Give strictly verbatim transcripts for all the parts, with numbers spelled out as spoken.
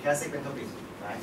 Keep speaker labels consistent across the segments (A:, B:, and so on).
A: precast segmental bridge, right?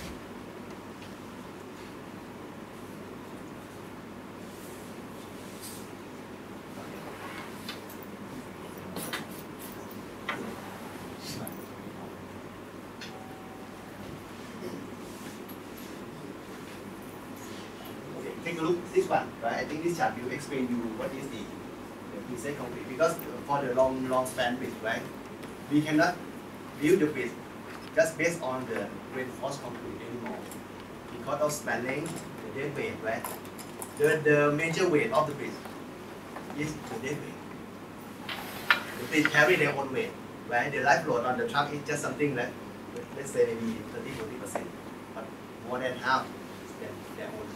A: Take a look at this one, right? I think this chart will explain you what is the, the preset concrete, because for the long long span bridge, right? We cannot build the bridge just based on the reinforced concrete anymore, because of spanning, the dead weight, right? The the major weight of the bridge is the dead weight. The bridge carry their own weight, right? The life load on the truck is just something that, let's say maybe thirty to forty percent, but more than half is their, their own.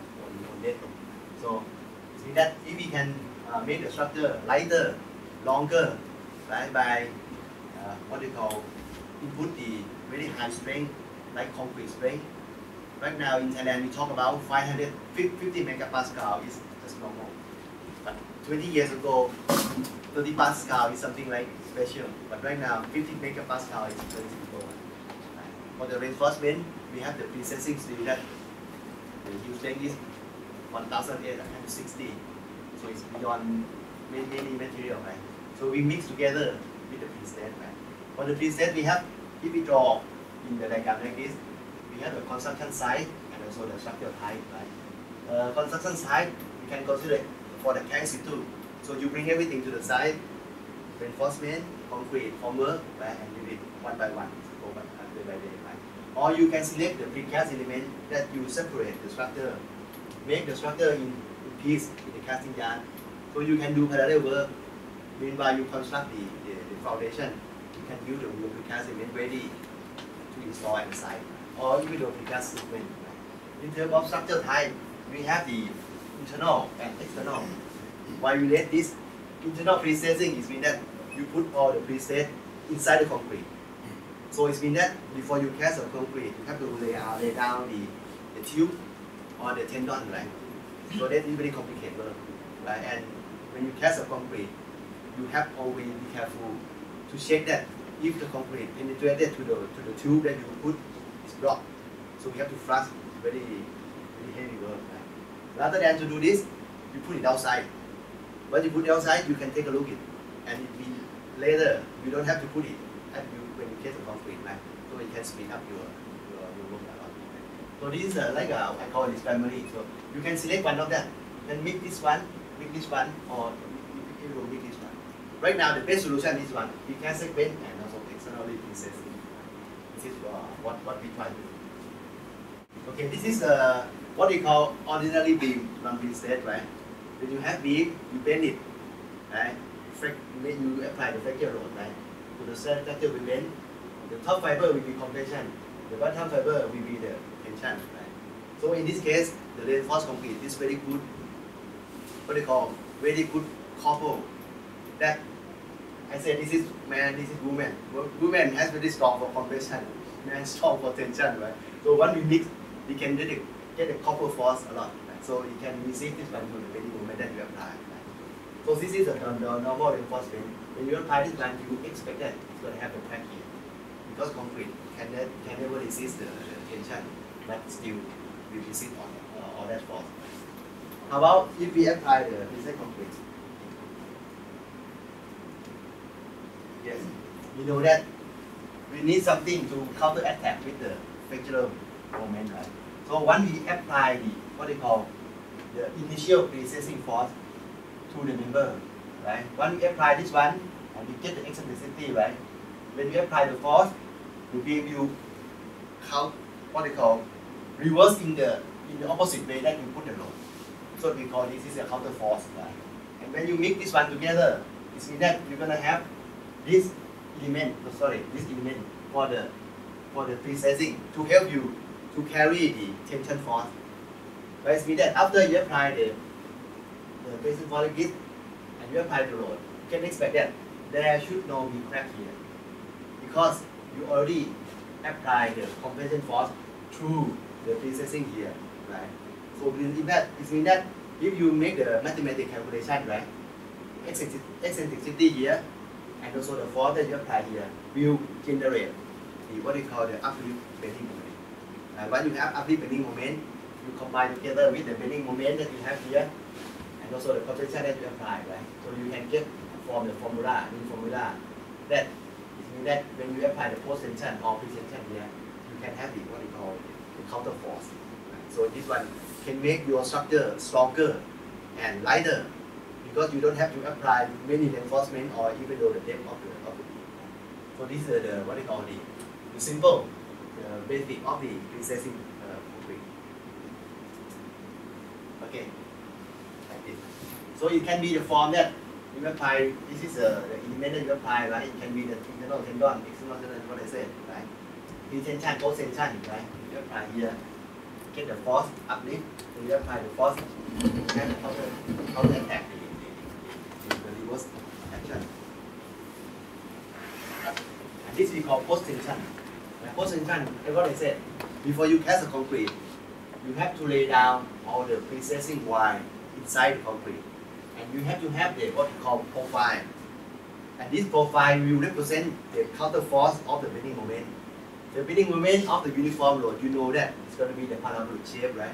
A: So, see that if we can uh, make the structure lighter, longer, right, by uh, what they call input the very high strength, like concrete strength. Right now in Thailand, we talk about five hundred fifty megapascal is just normal. But twenty years ago, thirty pascal is something like special. But right now, fifty megapascal is very simple. Right. For the reinforcement, we have the precessing steel that the huge strength is one thousand eight hundred sixty, so it's beyond many, many material, right? So we mix together with the preset, right? For the preset, we have, if we draw in the diagram like this, we have the construction site and also the structure type, right? Uh, construction site, we can consider for the tank situ. So you bring everything to the site, reinforcement, concrete, formwork, right? And do it one by one, go by day by day, right? Or you can select the precast element that you separate the structure. Make the structure in, in piece in the casting yard, so you can do parallel work. Meanwhile, you construct the, the, the foundation. You can build the precast cement ready to install at the site, or even the precast segment. In terms of structure type, we have the internal and external. Why we let this internal precessing is mean that you put all the preset inside the concrete. So it means that before you cast a concrete, you have to lay, uh, lay down the, the tube or the tendon, right? So that is very complicated work, right? And when you cast a concrete, you have always be careful to check that if the concrete penetrated to the to the tube that you put is blocked. So we have to flush very very heavy work, right? Rather than to do this, you put it outside. When you put it outside, you can take a look at it, and it will later you don't have to put it at you when you cast the concrete, right? So it can speed up your your, your work a lot. So this is uh, like a, I call this family. So you can select one of them. You can mix this one, mix this one, or you will mix this one. Right now, the best solution is one. You can segment and also externally processing. This is uh, what what we try to do. Okay, this is uh, what we call ordinary beam non-preset, right? When you have beam, you bend it, right? When you apply the fracture load, right? To the structure we bend. The top fiber will be compression. The bottom fiber will be the tension, right? So in this case, the reinforced concrete is very good, what they call very good couple. That I said this is man, this is woman. Woman has very strong for compression, man strong for tension, right? So when we mix, we can get the, get the couple force a lot, right? So you can receive this one to the very moment that you apply. Right? So this is the, the normal reinforcement. When you apply this one, you expect that it's going to have a crack here. Because concrete can, can never resist the, the tension, but still will resist on uh, all that force. How about if we apply the preset concrete? Yes, we know that we need something to counter attack with the fractural moment, right? So once we apply the what they call the initial precessing force to the member, right? Once we apply this one and we get the eccentricity, right? When we apply the force, the beam will count what they call reverse in the in the opposite way that you put the load. So we call this is a counter force, right? And when you mix this one together, it means that you're gonna have this element, oh, sorry, this element for the for the precessing to help you to carry the tension force. But it means that after you apply the the pressing force like this and you apply the load, you can expect that there should not be crack here because you already apply the compression force through the precessing here, right? So in that it means that if you make the mathematical calculation, right, eccentricity here and also the force that you apply here will generate the what we call the uplift bending moment. Uh, when you have uplift bending moment, you combine together with the bending moment that you have here, and also the compression that you apply, right? So you can get from the formula, new formula, that it means that when you apply the post tension or pre-tension here, you can have the what we call the counter force. Right? So this one can make your structure stronger and lighter, because you don't have to apply many reinforcement or even though the depth of the of the beam. So this is the what they call the, the simple, the basic of the precessing uh, concrete. Okay, like this. So it can be the form that you apply. This is uh, the element that you apply, right? It can be the internal tendon, external tendon, what I said, right? Pre-tension, post-tension, right? You apply here, get the force uplift. So you apply the force and counter counter attack. The reverse action. And this we call post tension. Post tension, what I said, before you cast the concrete, you have to lay down all the precessing wire inside the concrete, and you have to have the what we call profile. And this profile will represent the counter force of the bending moment. The bending moment of the uniform load, you know that it's going to be the parabolic shape, right?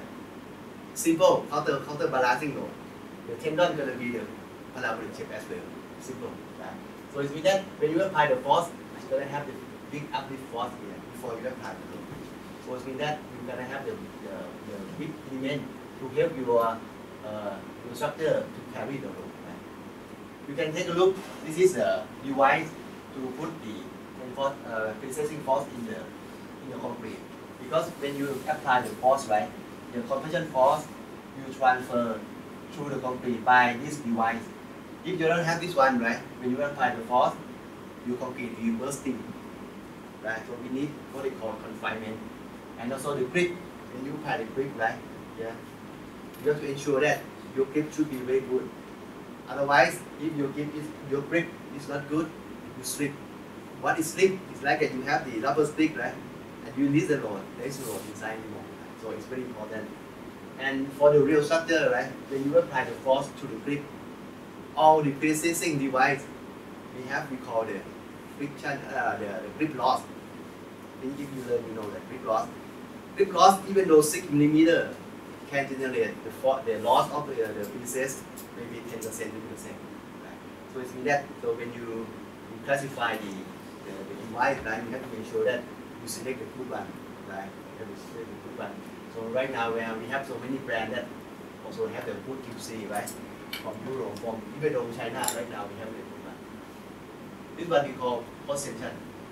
A: Simple counter counter balancing load. The tendon is going to be the parabolic shape as well. Simple, right? So it means that when you apply the force, it's going to have the big uplift force here before you apply the load. So it means that you're going to have the, the, the big element to help your, uh, your structure to carry the load. Right? You can take a look. This is a device to put the force, uh, precessing force in the in the concrete. Because when you apply the force, right, the compression force you transfer through the concrete by this device. If you don't have this one, right, when you apply the force, your concrete will bursting, right? So we need what they call confinement, and also the grip. When you apply the grip, right, yeah, you have to ensure that your grip should be very good. Otherwise, if your grip is your grip is not good, you slip. What is slip? It's like that you have the rubber stick, right, and you release the load. There is no load inside anymore. Right? So it's very important. And for the real structure, right, when you apply the force to the grip, all the precessing device, we have we call the friction, uh, the, the grip loss. If you learn, you know that grip loss. Grip loss, even though six millimeter can generate the for, the loss of the, the precess, maybe ten percent, twenty percent. Right? So it means that so when you, you classify the, the, the device, right, you have to make sure that you select the good one, right? You have to select the good one. So right now, where we have so many brands that also have the good Q C, right? From Europe, from even though China, right now we have the good one. This one we call post tension.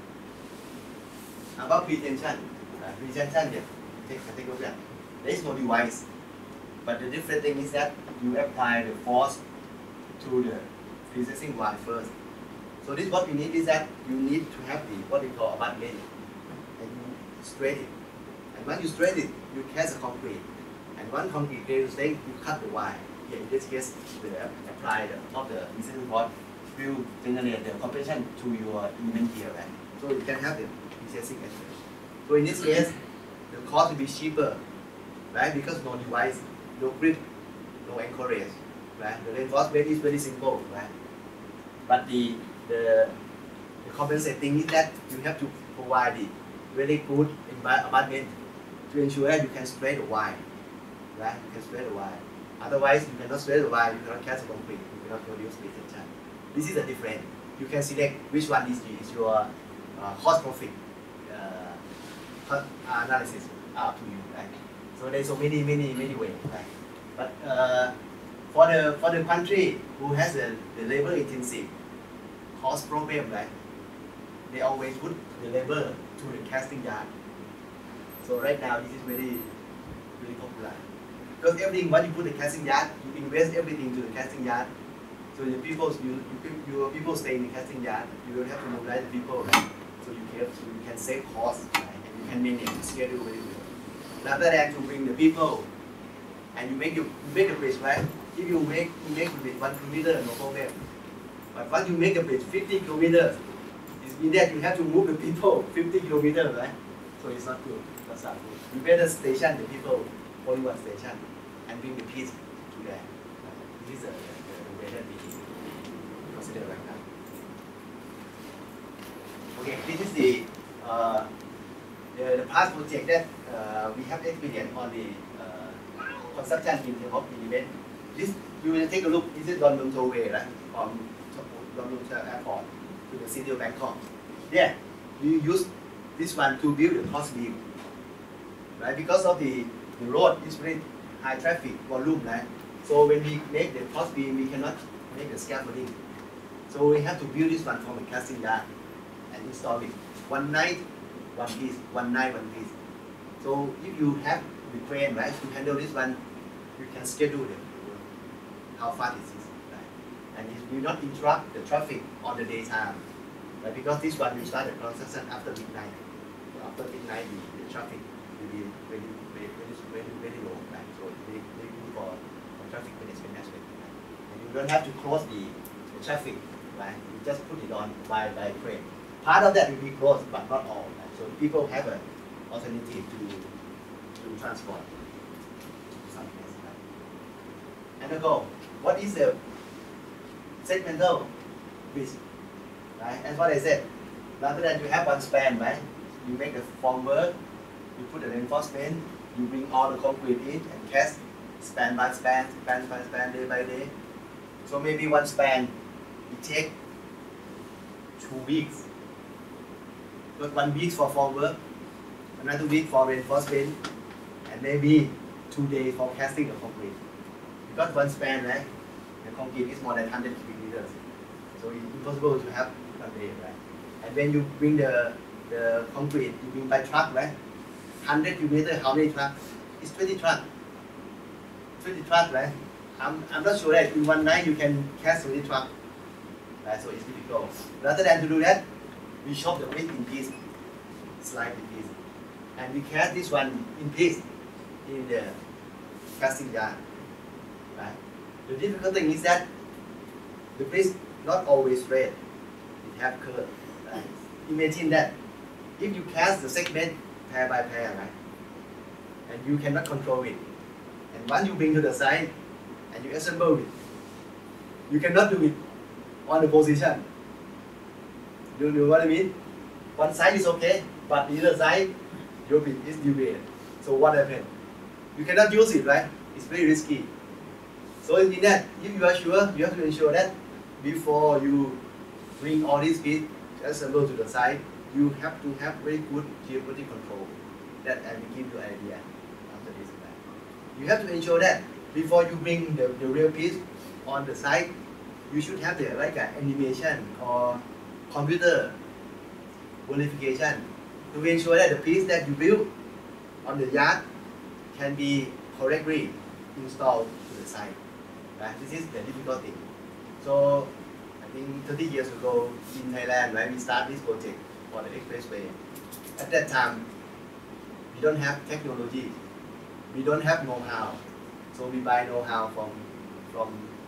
A: About pre-tension, uh, pre-tension, yeah, take, take a look at. There is no device, but the different thing is that you apply the force to the precessing wire first. So this what we need is that you need to have the what we call abutment, and you straight it. And when you straight it, you cast a concrete. And one concrete there you say you cut the wire. Here in this case, the apply the of the precessing force will generate the compression to your element here, right? So you can have the precessing as well. So in this case, the cost will be cheaper, right? Because no device, no grip, no anchorage, right? The reinforcement is very simple, right? But the the, the compensating is that you have to provide the very good abutment to ensure that you can spread the wire, right? You can spread the wire. Otherwise, you cannot spread the wire. You cannot cast a concrete. You cannot produce pre-tension. This is the difference. You can select which one is, is your uh, cost profit uh, analysis up to you, right? So there's so many, many, many ways, right? But uh, for the for the country who has the, the labor intensive cost problem, right? They always put the labor to the casting yard. So right now this is very, very popular. Because everything, when you put the casting yard, you invest everything to the casting yard. So the people, you, you, your people stay in the casting yard. You don't have to mobilize the people, right? So you can, so you can save costs, right? And you can manage the schedule very well. Rather than to bring the people, and you make you make a bridge, right? If you make you make a bridge one kilometer, no problem. But once you make a bridge fifty kilometers, it means that you have to move the people fifty kilometers, right? So it's not good. That's not good. You better station the people only one station and bring the peace to there. This is the, the, the way that we consider right now. Okay, this is the uh, the, the past project that uh, we have experience on the uh, construction in terms of element. This you will take a look. This is Don Mueang Tollway, right? From Don Mueang Airport to the city of Bangkok. Yeah, we use this one to build the cross beam, right? Because of the the road is very high traffic volume, right? So when we make the cross beam, we cannot make the scaffolding. So we have to build this one from a casting yard and install it. One night, one piece. One night, one piece. So if you have the crane, right, to handle this one, you can schedule it, how fast it is, right? And it will not interrupt the traffic on the daytime, right? Because this one will start the construction after midnight. So after midnight, the, the traffic will be very, very, very, very, very low, right? So it's very, very good for, for traffic management aspect. Right? And you don't have to close the, the traffic, right? You just put it on by by crane. Part of that will be closed, but not all. Right? So people have an alternative to to transport. And the goal, what is the segmental risk? Right? As what I said, rather than you have one span, right? You make the formwork, you put the reinforcement, you bring all the concrete in and cast span by span, span by span, day by day. So maybe one span, it take two weeks. But one week for formwork, another week for reinforcement, and maybe two days for casting the concrete. Because one span, right? The concrete is more than one hundred cubic meters. So it's impossible to have one day, right? And when you bring the, the concrete, you bring by truck, right? one hundred cubic meters, how many trucks? It's twenty trucks. twenty trucks, right? I'm, I'm not sure that in one night you can cast twenty trucks. Right? So it's difficult. Rather than to do that, we chop the wood in pieces, slice in pieces. And we cast this one in piece in the casting yard. Right? The difficult thing is that the piece not always straight. It have curve. Right? Imagine that if you cast the segment pair by pair, right? And you cannot control it. And once you bring to the side and you assemble it, you cannot do it on the position. You know what I mean? One side is okay, but the other side, your bit is deviated. So what happened? You cannot use it, right? It's very risky. So in that, if you are sure, you have to ensure that before you bring all these bits assemble to the side, you have to have very good geometry control. That I will give you an idea after this. You have to ensure that before you bring the, the real piece on the side, you should have the like an animation or computer verification to ensure that the piece that you build on the yard can be correctly installed to the side. Right? This is the difficult thing. So I think thirty years ago in Thailand, right, we started this project for the expressway. At that time, we don't have technology. We don't have know-how. So we buy know-how from from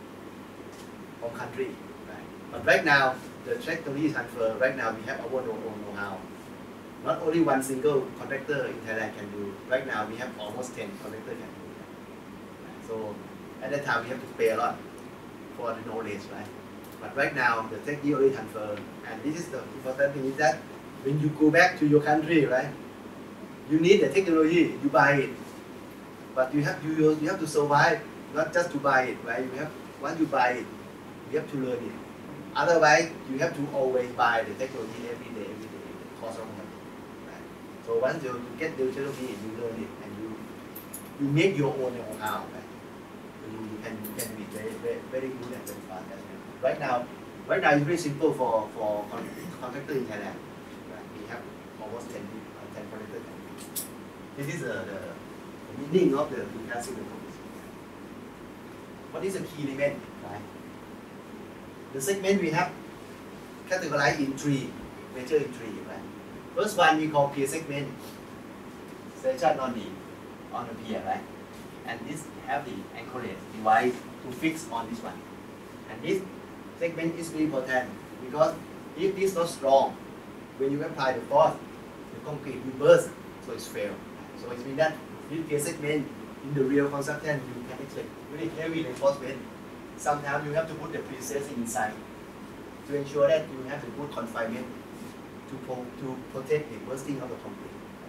A: from country. Right? But right now, the technology transfer. Right now, we have our own know-how. Not only one single contractor in Thailand can do. Right now, we have almost ten contractors can do. Right? So at that time, we have to pay a lot for the knowledge, right? But right now, the technology transfer, and this is the important thing is that when you go back to your country, right? You need the technology, you buy it, but you have you you have to survive, not just to buy it, right? You have once you buy it, you have to learn it. Otherwise, you have to always buy the technology every day, every day. It costs money, right? So once you get the technology, you learn it, and you you make your own know-how, right? So you, you can you can be very very very good and very fast. Right now, right now it's very simple for for contractor in Thailand. Right? We have almost ten ten contractors. This is uh, the, the meaning of the precast civil code. What is the key element? Right? The segment we have categorized in three, major in three. Right? First one we call pier segment, section on the on the pier, right? And this have the anchorage device to fix on this one. And this segment is very important because if this is not strong, when you apply the force, the concrete will burst, so it's fail. So it means that this pier segment in the real construction you can expect very heavy reinforcement. Sometimes you have to put the precast inside to ensure that you have a good confinement to, to protect the bursting of the concrete.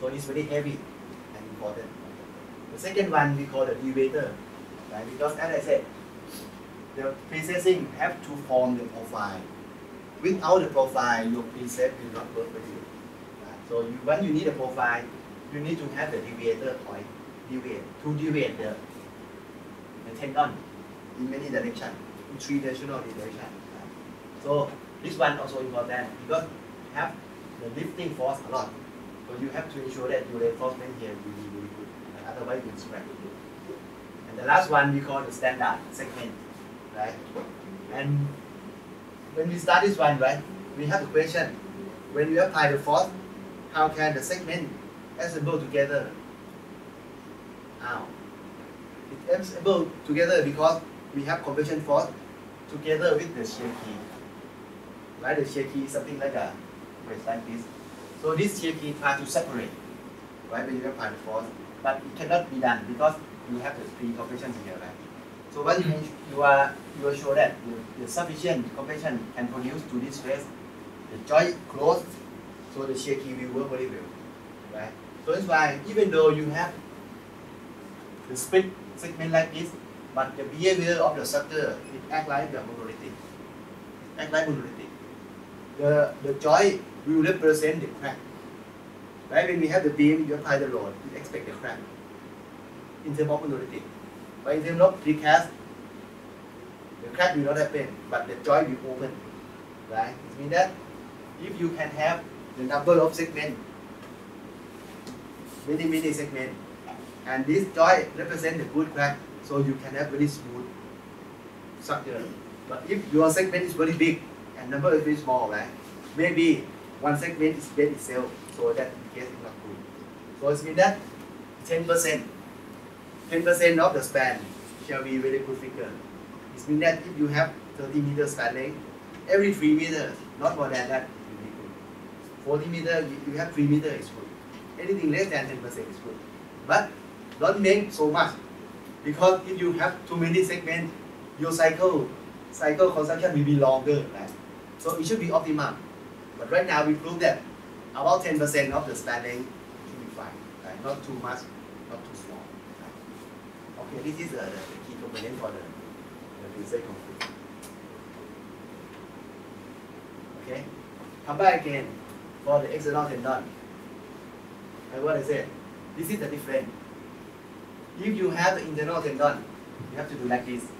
A: So it's very heavy and important. The second one we call the elevator, right? Because as I said, the precessing have to form the profile. Without the profile, your preset will not work for you. Right? So you, when you need a profile, you need to have the deviator point, deviate, to deviate the, the tendon in many directions, in three dimensional directions. Right? So this one also important because you have the lifting force a lot. So you have to ensure that your reinforcement here will be really good. Right? Otherwise, you will scratch it. And the last one we call the standard segment, right? And when we start this one, right, we have the question: when you apply the force, how can the segment assemble together? How? It assemble together because we have compression force together with the shear key. Right, the shear key is something like a like this. So this shear key tries to separate, right, when you apply the force, but it cannot be done because you have the three compression here, right? So when you, you are you are sure that the, the sufficient compression can produce to this phase, the joint closed, so the shear key will work very well, right? So that's why even though you have the split segment like this, but the behavior of the structure it act like the monolithic, act like monolithic. The the joint will represent the crack, right? When we have the beam, you apply the load, you expect the crack in terms of monolithic. But in terms of precast, the crack will not happen, but the joint will open, right? It means that if you can have the number of segments, many many segments, and this joint represent the good crack, so you can have very smooth structure. But if your segment is very big and number is very small, right? Maybe one segment is bent itself, so that case is not good. So it means that ten percent. ten percent of the span shall be very good figure. It means that if you have thirty meters span length, every three meters, not more than that, will be good. forty meters, you have three meters is good. Anything less than ten percent is good. But don't make so much, because if you have too many segments, your cycle cycle construction will be longer, right? So it should be optimum. But right now we prove that about ten percent of the span length should be fine, right? Not too much, not too small. Okay, this is uh, the key component for the, the preset conflict. Okay, come back again for the external tendon. And what I said, this is the difference. If you have the internal tendon, you have to do like this,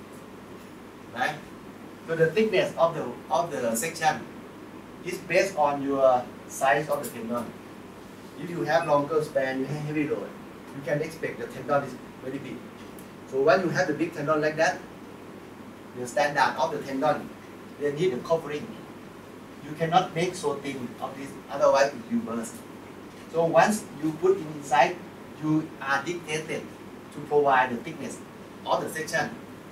A: right? So the thickness of the of the section is based on your size of the tendon. If you have longer span, you have heavy load, you can expect the tendon is very big. So when you have the big tendon like that, the standard of the tendon, they need a covering. You cannot make so thin of this, otherwise it will burst. So once you put it inside, you are dictated to provide the thickness of the section.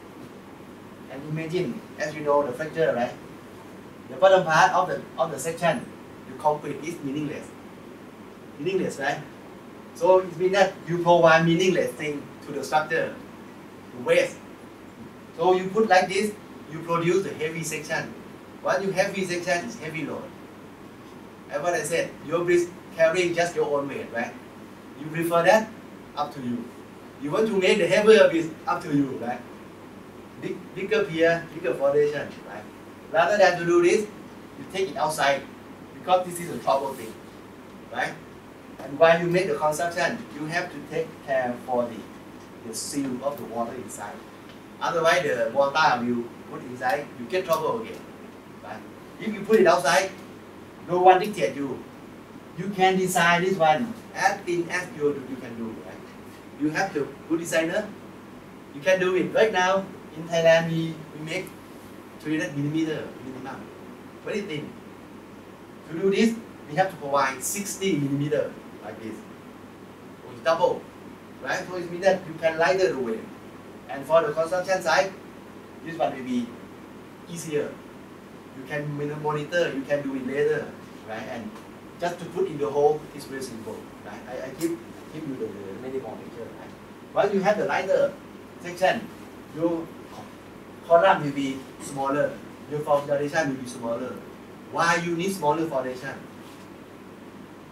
A: And imagine, as you know, the fracture, right? The bottom part of the of the section, the concrete is meaningless. Meaningless, right? So it means that you provide meaningless thing to the structure, the waste. So you put like this, you produce the heavy section. When you have heavy section, it's heavy load. And what I said, your bridge carrying just your own weight, right? You prefer that? Up to you. You want to make the heavier bridge? Up to you, right? Big, bigger pier, bigger foundation, right? Rather than to do this, you take it outside, because this is a trouble thing, right? And while you make the construction, you have to take care for the, the seal of the water inside. Otherwise, the water will put inside, you get trouble again, right? If you put it outside, no one dictates you. You can design this one as thin as you, you can do, right? You have the good designer, you can do it. Right now, in Thailand, we, we make three hundred millimeter minimum, very thin. To do this, we have to provide sixty millimeter like this, or double, right? So it means that you can lighter the weight. And for the construction side, this one will be easier. You can monitor, you can do it later, right? And just to put in the hole is very simple, right? I, I give, give you the, the minimal picture, right? Once you have the lighter section, your column will be smaller, your foundation will be smaller. Why you need smaller foundation?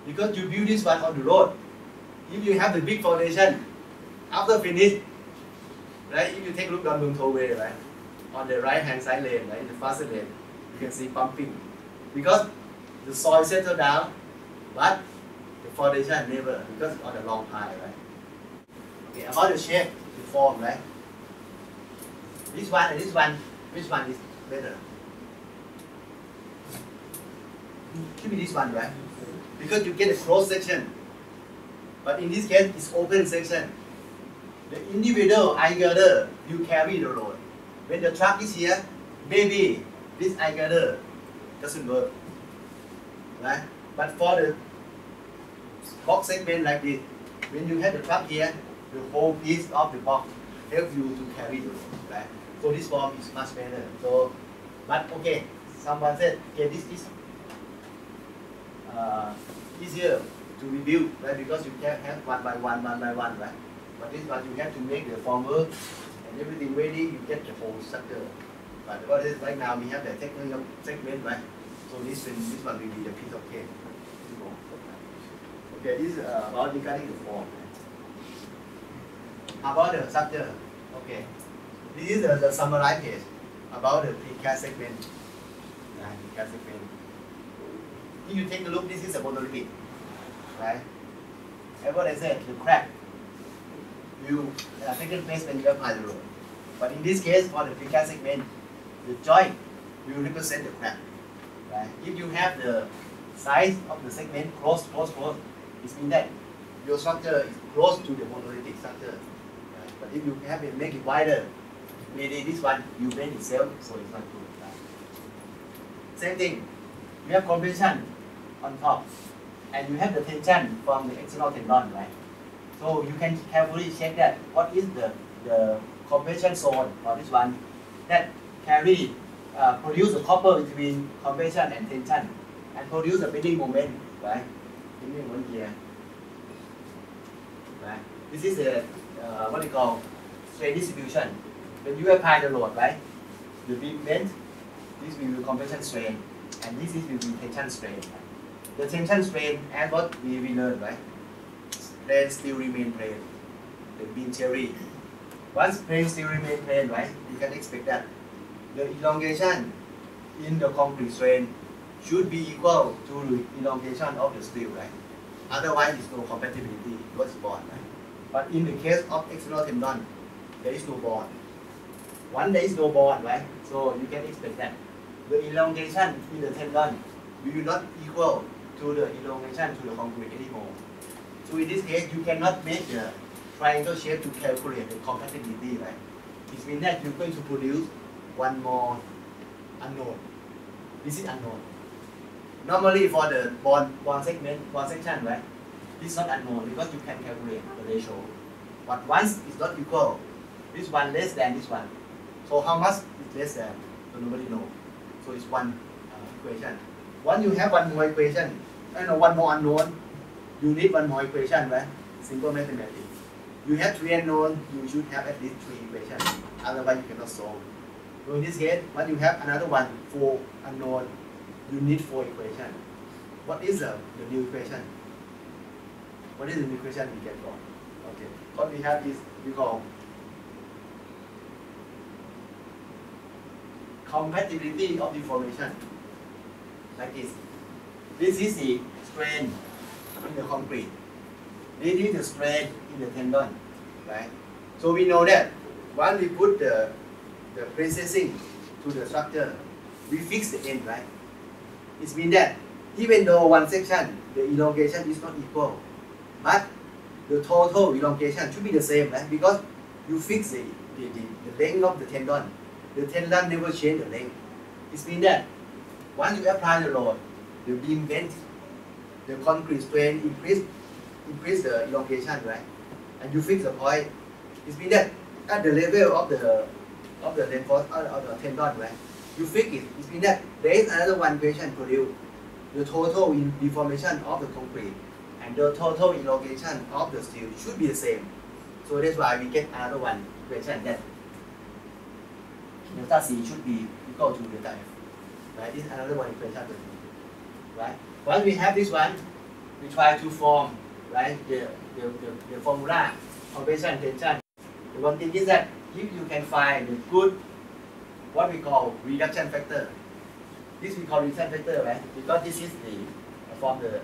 A: because you build this one on the road. If you have the big foundation, after finish, right? If you take a look down Mung Tollway, right, on the right hand side lane, right, in the faster lane, you can see pumping, because the soil settle down, but the foundation never, because it's on the long pile, right? Okay, about the shape, the form, right? This one and this one, which one is better? Should be this one, right? Because you get a closed section. But in this case, it's open section. The individual eye girder, you carry the load. When the truck is here, maybe this eye girder doesn't work, right? But for the box segment like this, when you have the truck here, the whole piece of the box helps you to carry the load, right? So this form is much better. So, but okay, someone said, okay, this is uh, easier to rebuild, right? Because you can have one by one, one by one, right? But this one you have to make the formwork and everything ready. You get the whole structure. But what is right now we have the technical segment, right? So this one, this one will be the piece of cake. Okay, this is uh, about regarding the form. About the structure, okay. This is the, the summary page about the precast segment. Uh, precast segment. If you take a look, this is a monolithic, right? And what I said, the crack will uh, take place when you apply the road. But in this case, for the precast segment, the joint will represent the crack, right? If you have the size of the segment close, close, close, it means that your structure is close to the monolithic structure. Right? But if you have it, make it wider, maybe this one you bend itself, so it's not good. Right? Same thing, you have compression on top, and you have the tension from the external tendon, right? So you can carefully check that what is the the compression zone for this one that carry uh, produce the copper between compression and tension and produce the bending moment, right? Bending moment here, right? This is the uh, what we call strain distribution. When you apply the load, right, the beam bend, this will be compression strain, and this is will be tension strain. The tension strain, as what we, we learned, right? Plane still remain plane. The beam theory. Once plane still remain plane, right? You can expect that the elongation in the concrete strain should be equal to the elongation of the steel, right? Otherwise, there's no compatibility because it's bond, right? But in the case of external tendon, there is no bond. One there is no bond, right? So you can expect that the elongation in the tendon will not equal to the elongation to the concrete anymore. So in this case, you cannot make the triangle shape to calculate the compatibility, right? It means that you're going to produce one more unknown. This is unknown. Normally for the bond, bond segment, bond section, right? This is not unknown because you can calculate the ratio. But once it's not equal, this one less than this one. So how much is less than? So nobody knows. So it's one uh, equation. Once you have one more equation, and uh, one more unknown, you need one more equation, right? Simple mathematics. You have three unknown, you should have at least three equations. Otherwise, you cannot solve. So in this case, when you have another one, four unknown, you need four equations. What is the, the new equation? What is the new equation we get from? Okay. What we have is we call compatibility of deformation. Like this. This is the strain in the concrete. This is the strain in the tendon, right? So we know that once we put the the processing to the structure, we fix the end, right? It means that even though one section the elongation is not equal, but the total elongation should be the same, right? Because you fix the, the, the, the length of the tendon. The tendon never change the length. It means that once you apply the load, the beam bend, the concrete strain increase, increase the elongation, right? And you fix the point. It means that at the level of the of the reinforced of the tendon, right? You fix it. It means that there is another one equation produced. The total in deformation of the concrete and the total elongation of the steel should be the same. So that's why we get another one equation that delta C should be equal to delta F. Right? This is another one equation. Right? Once we have this one, we try to form, right, the, the, the, the formula, compression, tension. The one thing is that if you can find the good, what we call reduction factor, this we call reduction factor, right, because this is the, from the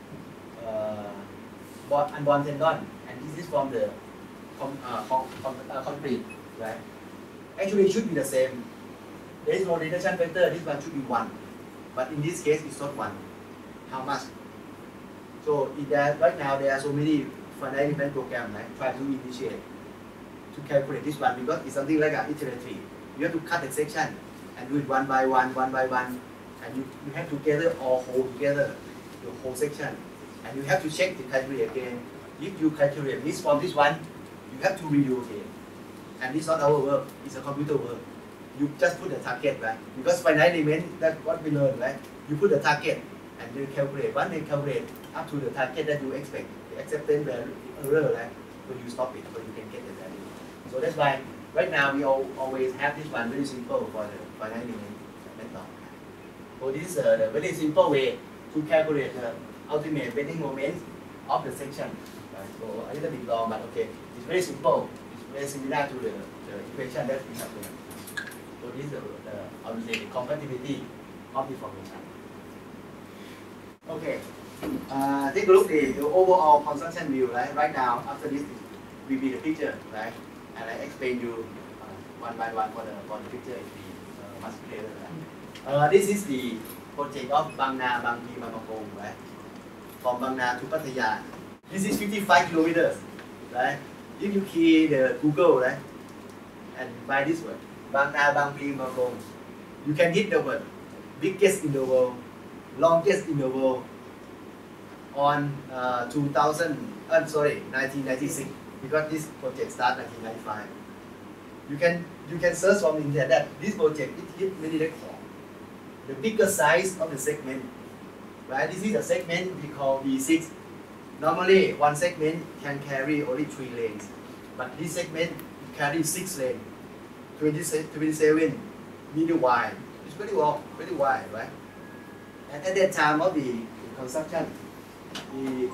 A: uh, unborn tendon, and this is from the com, uh, com, com, uh, concrete, right. Actually, it should be the same. There is no reduction factor, this one should be one. But in this case, it's not one. How much? So in there, right now, there are so many finite element programs, right? Try to initiate, to calculate this one, because it's something like an iterative. You have to cut the section and do it one by one, one by one. And you, you have to gather or hold together the whole section. And you have to check the calculate again. If you calculate this from this one, you have to redo again. And it's not our work, it's a computer work. You just put the target, right? Because finite element, that's what we learn, right? You put the target and you calculate. Once they calculate up to the target that you expect, the acceptance value error, right? So you stop it, so you can get the value. So that's why right now we all, always have this one very simple for the finite element method. So this is a very simple way to calculate the ultimate bending moment of the section. Right? So a little bit long, but okay, it's very simple. It's very similar to the, the equation that we have there. So this is the, the, I would say the compatibility of the formation. Okay, uh, take a look at the overall construction view, right? Right now, after this will be the picture, right? And I explain you uh, one by one for the for the picture. It will be uh, much clearer. Right? Uh, this is the project of Bang Na, Bang Pi, Bang Pakong, right? From Bang Na to Pattaya. This is fifty-five kilometers, right? If you key the Google, right, and by this word, Bang Na, Bang Pi, Bang Pakong, you can hit the word biggest in the world, longest in the world on uh, two thousand. I'm sorry, nineteen ninety-six, because this project started nineteen ninety-five. You can you can search from the internet that this project it hit many records. The bigger size of the segment, right? This is a segment we call V six. Normally, one segment can carry only three lanes, but this segment carries six lanes, twenty-seven meter wide. It's very long, very wide, right? And at that time of the, the construction, the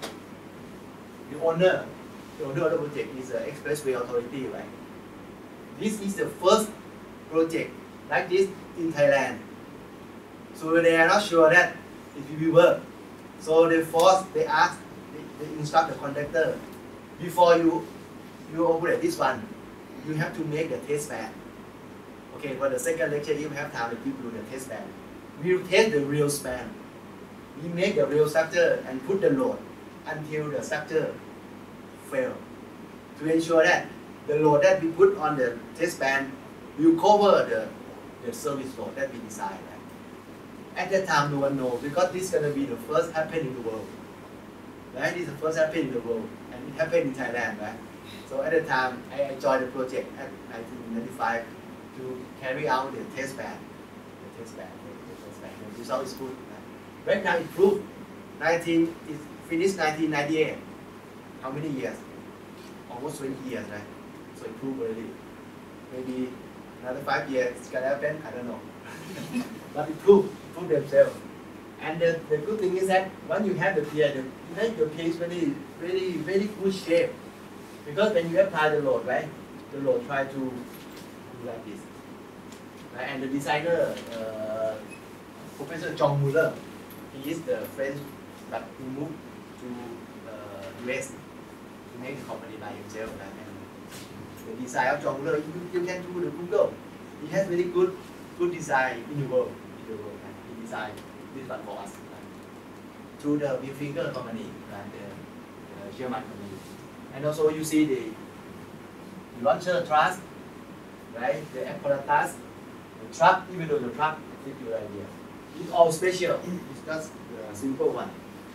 A: the owner, the owner of the project is the Expressway Authority, right? This is the first project like this in Thailand. So they are not sure that it will work. So they force, they ask, they, they instruct the contractor, before you you operate this one, you have to make the test bed. Okay, for the second lecture, if you have time, we give you the test bed. We will test the real span. We make the real structure and put the load until the structure fail. To ensure that the load that we put on the test bed will cover the, the service load that we design. At that time, no one knows, because this is going to be the first happen in the world. Right? This is the first happen in the world, and it happened in Thailand. Right? So at the time, I joined the project at nineteen ninety-five to carry out the test bed. The test bed, the test bed. The result is good. Right, right now, it proved. nineteen, it finished nineteen ninety-eight. How many years? Almost twenty years, right? So it proved already. Maybe another five years, it's gonna happen. I don't know. But it proved. Prove themselves. And the, the good thing is that when you have the pier, the, you make your piece very, very, very good shape. Because when you apply the load, right, the load try to do like this. Right? And the designer, uh, Professor John Muller, he is the French, but he moved to uh, U S to make the company by himself. Right? And the design of John Muller, you, you can do the Google. He has very good, good design in the world. In the world. Design this one for us right? Through the Finger company, right? the, the German company, and also you see the launcher truss, right? The apparatus, the truck, even though the truck, give you an idea. It's all special. It's just a simple one.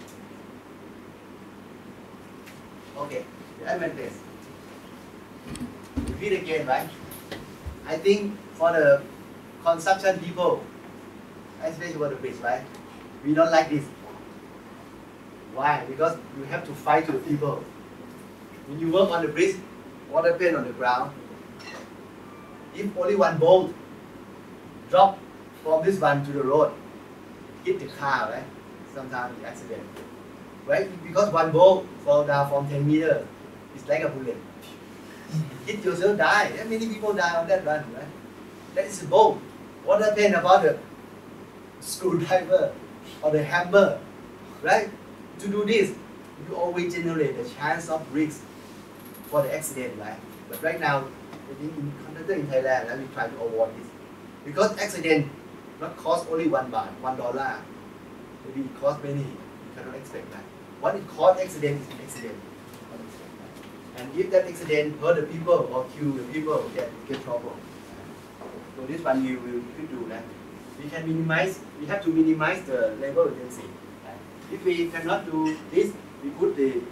A: Okay, the advantage. Repeat again, right? I think for the construction people, especially for the bridge, right? We don't like this. Why? Because you have to fight with people. When you work on the bridge, water pen on the ground, if only one bolt drop from this one to the road, hit the car, right? Sometimes it's accident. right? Because one bolt fall down from ten meters, it's like a bullet. Hit yourself, die. And many people die on that run, right? That is a bolt. What happened about the screwdriver or the hammer, right? To do this, you always generate the chance of risk for the accident, right? But right now, in contractor in Thailand, right, we try to avoid this because accident not cost only one baht, one dollar. Maybe it cost many. You cannot expect that. What it cost accident is an accident. And if that accident hurt the people or kill the people, get get trouble. So this one we will could do that. We can minimize. We have to minimize the labor agency. If we cannot do this, we put the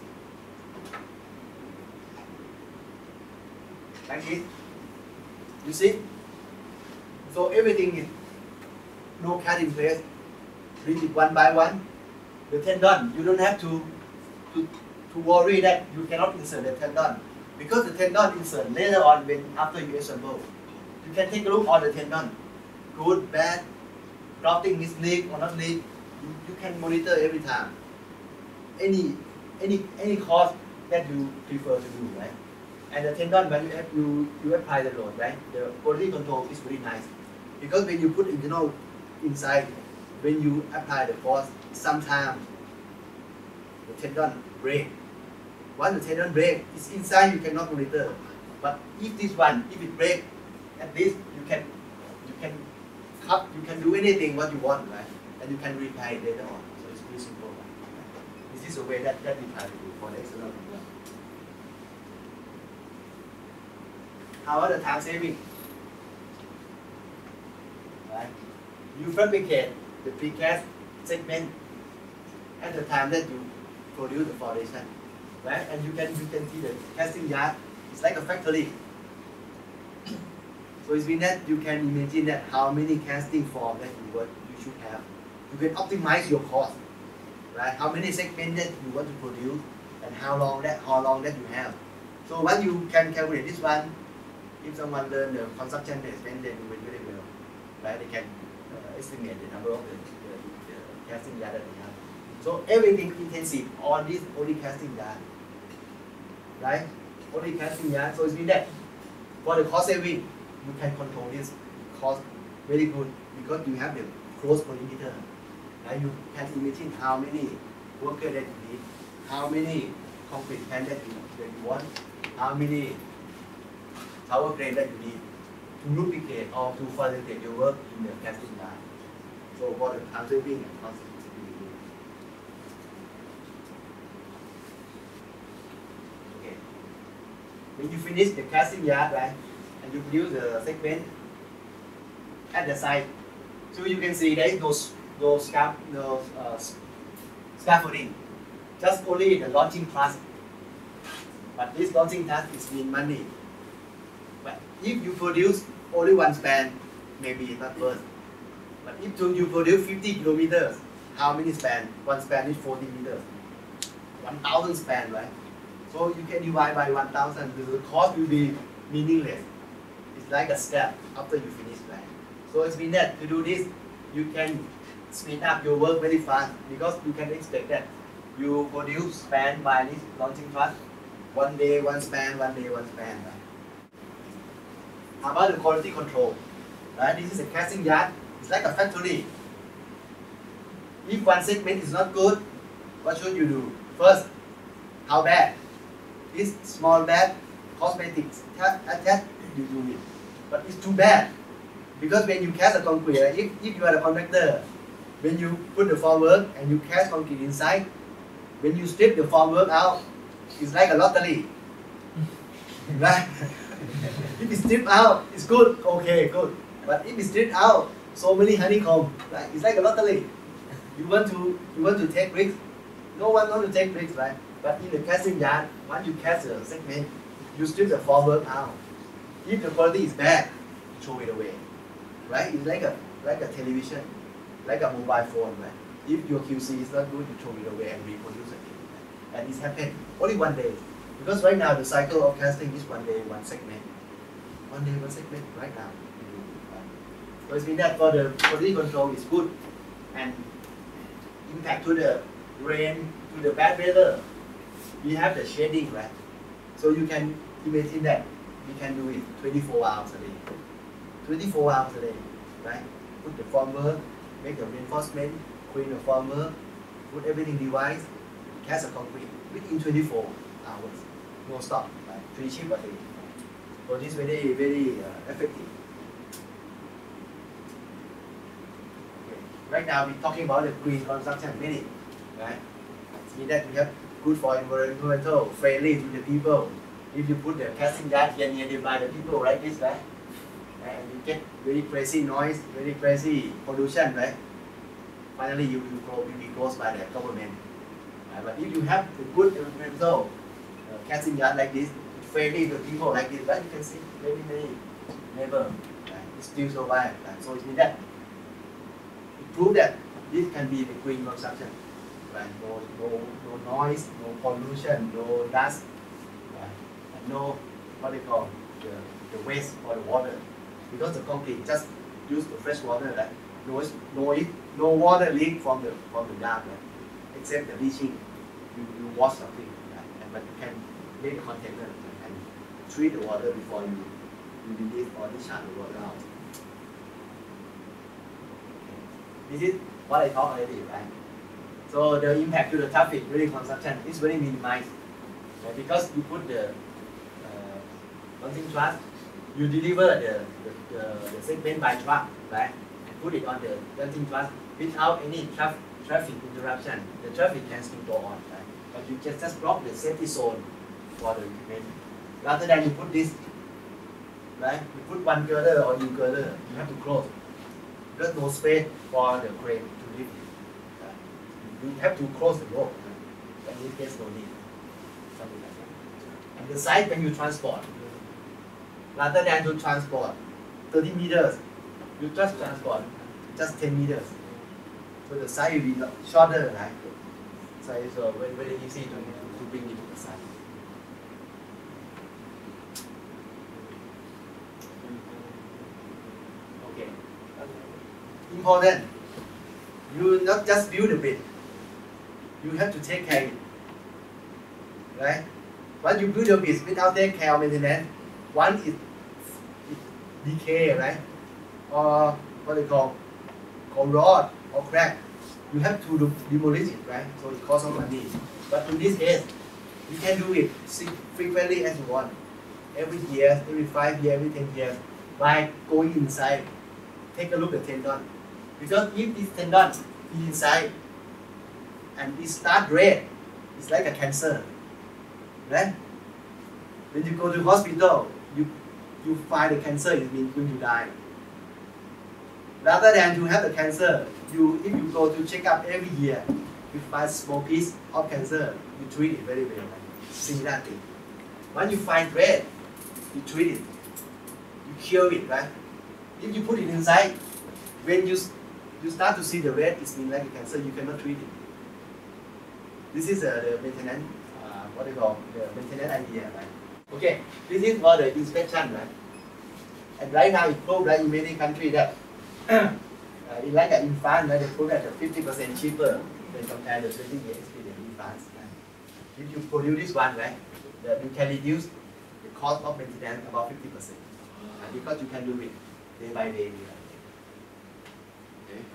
A: like this. You see? So everything is no cut in place. Read it one by one. The tendon, you don't have to to to worry that you cannot insert the tendon because the tendon insert later on when after you assemble. You can take a look on the tendon. Good, bad, routing is leak or not leak. You, you can monitor every time. Any any any cause that you prefer to do, right? And the tendon when you have, you, you apply the load, right? The quality control is very nice because when you put internal inside, when you apply the force, sometimes the tendon break. Once the tendon break, it's inside you cannot monitor. But if this one, if it break, at least you can you can cut, you can do anything what you want, right? And you can repair it later on. So it's very simple. Right? This is a way that, that we try to do for the external tendon. How about the time saving? Right? You fabricate the precast segment at the time that you produce the foundation, right? And you can you can see the casting yard. It's like a factory. So it's mean that you can imagine that how many casting forms that you want, you should have. You can optimize your cost, right? How many segments that you want to produce and how long that how long that you have. So when you can calculate this one, if someone learn the construction management, they do it very well, right? They can uh, estimate the number of the, the, the casting yard that they have. So everything intensive on this only casting yard, right? Only casting yard. So it's mean that for the cost saving, you can control this cost very good because you have the close perimeter. Right? You can imagine how many workers that you need, how many concrete pan that you, that you want, how many tower crane that you need to duplicate or to facilitate your work in the casting yard. So for the time saving and cost saving. Okay. When you finish the casting yard, right, and you produce the segment at the site, so you can see there is no no scaff no uh, scaffolding, just only the launching truss. But this launching truss is mean money. But if you produce only one span, maybe it's not worth. But if you produce fifty kilometers, how many span? One span is forty meters. one thousand span, right? So you can divide by one thousand. The cost will be meaningless. It's like a step after you finish, right? So it's mean that to do this, you can speed up your work very fast because you can expect that you produce span by this launching truss. One day, one span, one day, one span, right? How about the quality control? Right? This is a casting yard. It's like a factory. If one segment is not good, what should you do? First, how bad? This small bad, cosmetics, attach, you do it. But it's too bad. Because when you cast a concrete, right? if, if you are a contractor, when you put the formwork and you cast concrete inside, when you strip the formwork out, it's like a lottery. Right? If it's stripped out, it's good, okay, good. But if it's stripped out, so many honeycomb, right? It's like a lottery. You want to you want to take risks. No one wants to take risks, right? But in the casting yard, once you cast a segment, you strip the formwork out. If the quality is bad, you throw it away. Right? It's like a like a television, like a mobile phone, right? If your Q C is not good, you throw it away and reproduce again. And it's happened only one day. Because right now the cycle of casting is one day, one segment. One day, one segment right now. So it's mean that for the quality control is good and impact to the rain, to the bad weather, we have the shading, right? So you can imagine that we can do it twenty-four hours a day. twenty-four hours a day, right? Put the formwork, make the reinforcement, clean the formwork, put everything device, cast the concrete within twenty-four hours, no stop, right? Three shifts a day. So this is very, very uh, effective. Okay. Right now we're talking about the green construction minute, right? See that we have good for environmental, friendly to the people. If you put the casting yard here nearby the people, right? This, right? And you get very crazy noise, very crazy pollution, right? Finally, you will go, will be closed by the government. Right? But if you have the good environmental uh, casting yard like this, friendly to people like this, right? You can see very many neighbors, right? It still survive. Right? So it means that it proves that this can be the green construction. Right? No, no, no noise, no pollution, no dust, right? And no what they call the, the waste or the water. Because the concrete just use the fresh water, right? No, no, no water leak from the from the yard, right? Except the leaching. You, you wash something, right? And, but you can make a container and treat the water before you, you release or discharge the water out. Okay. This is what I talked already, right? So the impact to the traffic during construction is very minimized, right? Because you put the uh, launching truss, you deliver the, the, the, the segment by truck, right? And put it on the launching truss without any traf traffic interruption. The traffic can still go on, right? But you just, just block the safety zone for the equipment. Rather than you put this, right? You put one girder or two girder, you have to close. There's no space for the crane to lift. You have to close the road, right? And in case no need, something like that. And the site when you transport, rather than to transport thirty meters, you just transport just ten meters. So the site will be shorter, right? So it's uh, very, very easy to, to bring it to the site. Okay. Important. You not just build a bit. You have to take care of it, right? Once you build your bridge without taking care of maintenance, one is decay, right? Or what they call corrode or crack. You have to demolish it, right? So it costs some money. But in this case, you can do it frequently as you want. Every year, every five years, every ten years, by going inside, take a look at tendon. Because if this tendon is inside, and it starts red, it's like a cancer, right? When you go to hospital, you you find the cancer, it means going to die. Rather than to have the cancer, you if you go to check up every year, you find small piece of cancer, you treat it very well. See that thing. When you find red, you treat it, you cure it, right? If you put it inside, when you you start to see the red, it means like a cancer, you cannot treat it. This is uh, the maintenance, uh, what they call the maintenance idea, right? Okay, this is for the inspection, right? And right now it proved that in many countries that uh, in like uh, in France, right, they proved that fifty percent cheaper when compared to twenty years experience in France. Right? If you produce this one, right, the, you can reduce the cost of maintenance about fifty percent, uh, because you can do it day by day. Okay.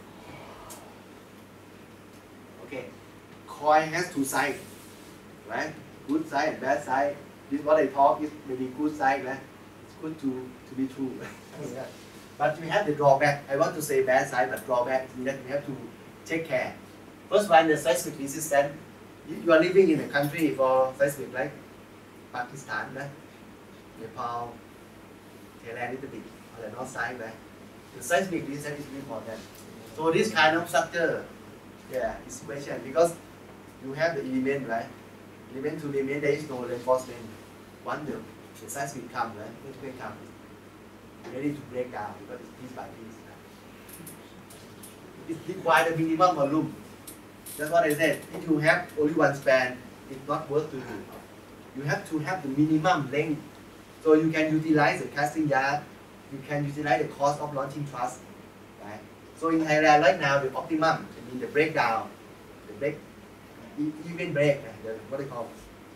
A: Okay. Coin has two sides, right? Good side, bad side. This is what I talk is maybe good side, right? It's good to, to be true. Yeah. But we have the drawback. I want to say bad side, but drawback means that we have to take care. First one, the seismic resistance. If you are living in a country for seismic, like Pakistan, right? Nepal, Thailand, little bit on the north side, right? The seismic resistance is important. So this kind of structure, yeah, is question because you have the element, right? Element to element, there is no reinforcement. One the, the size will come, right? It will come. Ready to break down because it's piece by piece. Right? It requires the minimum volume. That's what I said. If you have only one span, it's not worth to do. You have to have the minimum length. So you can utilize the casting yard. You can utilize the cost of launching truss. Right? So in Thailand right now, the optimum, I mean the breakdown, the break, e- even break, uh, the, what they call,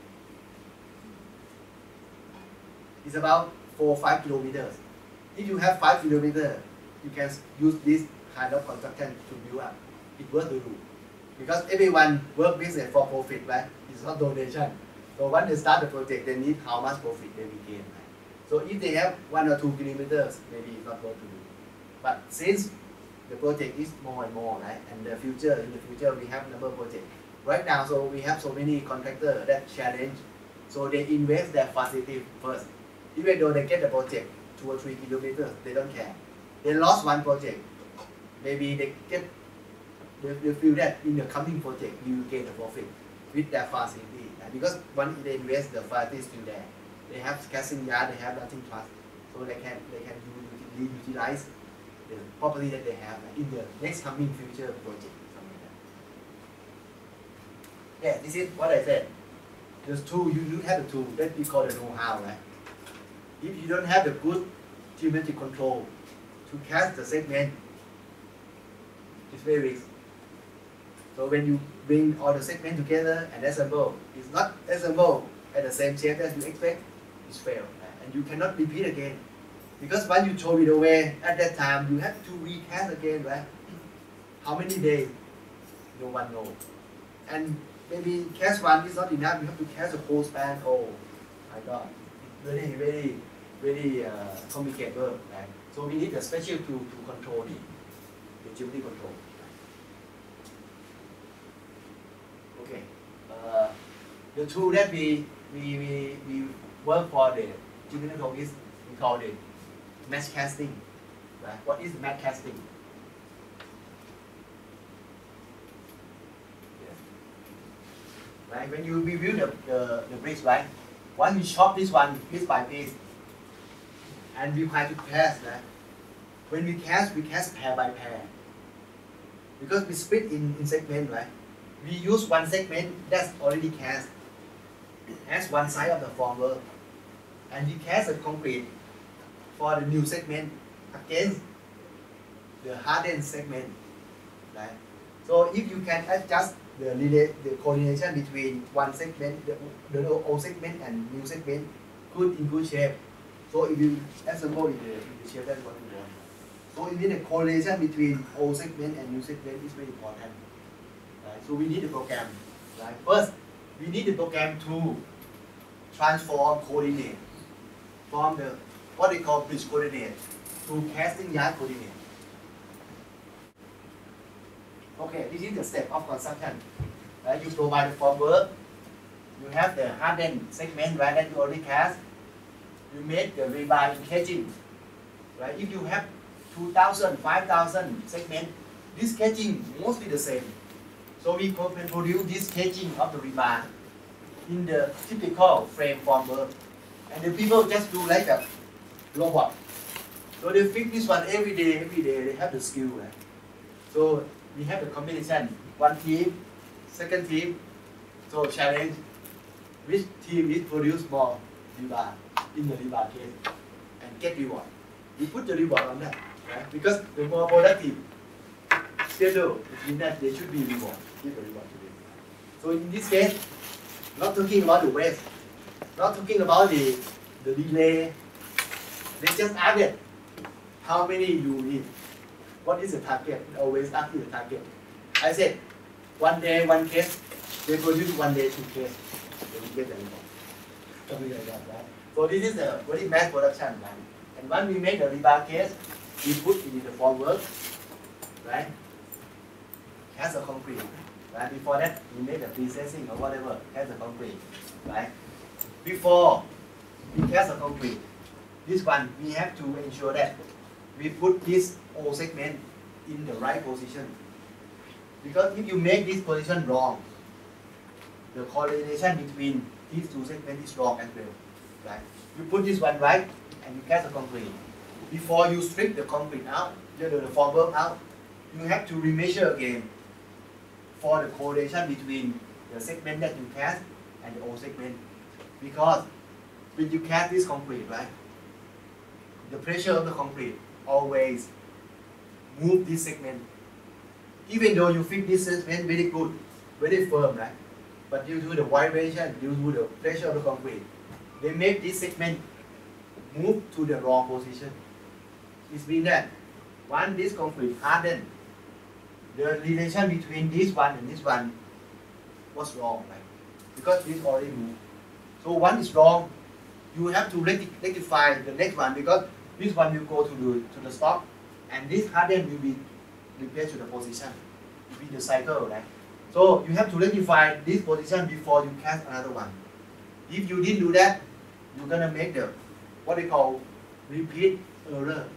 A: it's about four or five kilometers. If you have five kilometers, you can use this kind of construction to build up. It worth to do. Because everyone work business for profit, right? It's not donation. So once they start the project, they need how much profit they will gain. Right? So if they have one or two kilometers, maybe it's not worth to do. But since the project is more and more, right? And the future, in the future, we have number of projects. Right now, so we have so many contractors that challenge. So they invest their facility first. Even though they get the project two or three kilometers, they don't care. They lost one project. Maybe they get, they, they feel that in the coming project, you will gain the profit with their facility. And because once they invest, the facility is still there. They have casting yard, they have nothing plus. So they can, they can utilize the property that they have in the next coming future project. Something like that. Yeah, this is what I said. There's two, you, you have the tool that we call the know-how, right? If you don't have the good geometric control to cast the segment, it's very risky. So when you bring all the segments together and assemble, it's not assembled at the same shape as you expect, it's failed. And you cannot repeat again. Because when you throw it away at that time, you have to recast again, right? How many days? No one knows. And maybe cast one is not enough, you have to cast a whole span. Oh my God. Very, very, very uh, complicated work, right? So we need a special tool to control the, the geometry control. Okay. Uh, the tool that we, we, we, we work for the geometry control is, we call it match casting. Right? What is match casting? Yeah. Right? When you review the, the, the bricks, right? Once you chop this one piece by piece, and we try to cast, right? When we cast, we cast pair by pair. Because we split in, in segment, right? We use one segment that's already cast as one side of the formwork, and we cast a concrete for the new segment against the hardened segment, right? So if you can adjust the relay, the coordination between one segment, the, the old segment and new segment, good in good shape. So if you assemble in the, in the shape that's what you want. So you need a correlation between old segment and new segment is very important. Right? So we need a program. Right? First, we need a program to transform coordinate from the what they call bridge coordinate to casting yard coordinate. Okay, this is the step of construction. Right? You provide the formwork. You have the hardened segment, right, that you already cast. You make the rebar in catching. Right? If you have two thousand, five thousand segment, this catching mostly the same. So we can produce this catching of the rebar in the typical frame formwork. And the people just do like a robot. So they fix this one every day, every day. They have the skill. Right? So we have the combination. One team, second team. So challenge. Which team is produce more rebar in the rebar case and get reward. We put the reward on that, right? Because the more productive schedule, it means that they should be reward. Give the reward to them. So in this case, not talking about the waste, not talking about the the delay. They just added how many you need. What is the target? Always ask the target. I said one day one case. They produce one day two case. They will get the reward. Something like that, right? So this is the very mass production, right? And when we make the rebar case, we put it in the formwork, right? Cast a concrete, right? Before that, we make the pre-assessing or whatever, cast a concrete, right? Before we cast a concrete, this one we have to ensure that we put this O segment in the right position. Because if you make this position wrong, the correlation between these two segments is wrong as well, right? You put this one right, and you cast the concrete. Before you strip the concrete out, the, the formwork out, you have to remeasure again for the correlation between the segment that you cast and the O segment. Because when you cast this concrete, right, the pressure of the concrete always move this segment. Even though you fix this segment very good, very firm, right, but due to the vibration, due to the pressure of the concrete, they make this segment move to the wrong position. It means that once this concrete hardened, the relation between this one and this one was wrong, right? Because this already moved. So one is wrong, you have to recti rectify the next one, because this one will go to the to the stock, and this hardened will be replaced to the position. It will be the cycle, right? So you have to rectify this position before you cast another one. If you didn't do that, you're gonna make the what they call repeat error.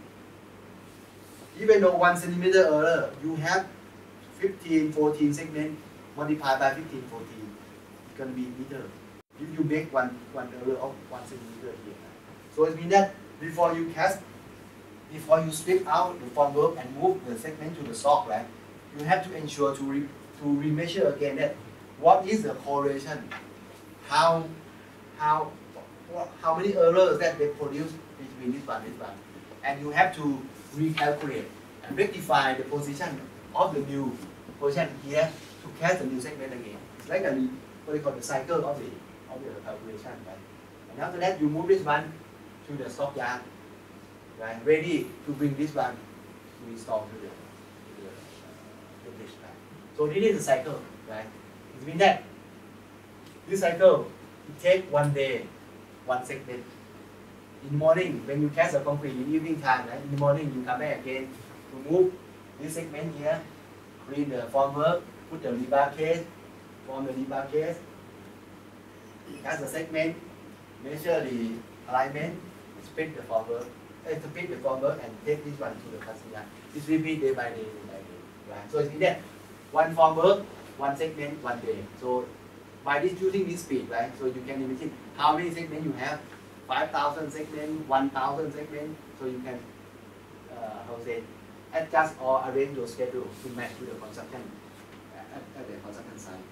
A: Even though one centimeter error, you have fifteen, fourteen segment multiplied by fifteen, fourteen. It's gonna be meter. If you make one one error of one centimeter here, so it means that before you cast, before you strip out the formwork and move the segment to the stock, right? You have to ensure to re, to remeasure again that what is the correlation, how how how many errors that they produce between this one and this one, and you have to recalculate and rectify the position of the new position here to cast the new segment again. It's like a what they call the cycle of the of the calculation, right? And after that, you move this one to the stock yard, right? Ready to bring this one to install to the, to the, uh, the bridge, right? So this is the cycle, right? It means that this cycle it takes one day, one segment. In the morning, when you cast the concrete in evening time, right? In the morning you come back again to move this segment here, clean the formwork, put the rebar case, form the rebar case, cast the segment, measure the alignment, split the formwork, uh, split the formwork, and take this one to the customer. It's repeat day by day, day by day, right? So it's that one formwork, one segment, one day. So by this using this speed, right? So you can imagine how many segments you have. five thousand segments, one thousand segments, so you can, uh, how to say, adjust or arrange your schedule to match to the construction at, at the construction site.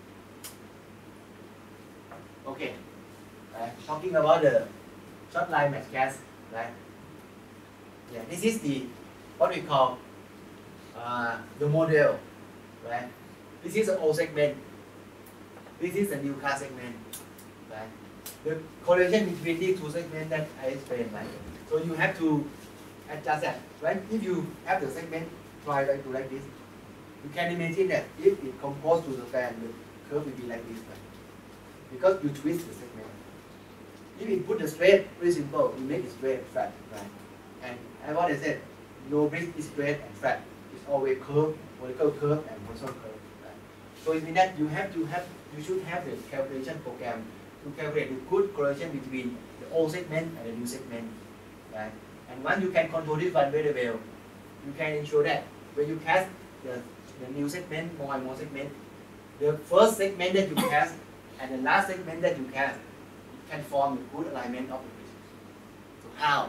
A: Okay, right. Talking about the short line match cast, right? Yeah, this is the what we call uh, the model, right? This is the old segment. This is the new car segment, right? The correlation between these two segments that I explained, right? So you have to adjust that, right? If you have the segment try like to like this, you can imagine that if it composed to the fan, the curve will be like this, right? Because you twist the segment. If you put the straight, very simple, you make it straight, flat, right? And as what I said, no bridge is straight and flat. It's always curve, vertical curve, and horizontal curve, right? So it means that you have to have, you should have the calculation program to calculate the good correlation between the old segment and the new segment, right? And once you can control this one very well, you can ensure that when you cast the, the new segment, more and more segment, the first segment that you cast and the last segment that you cast, it can form a good alignment of the bridge. So how?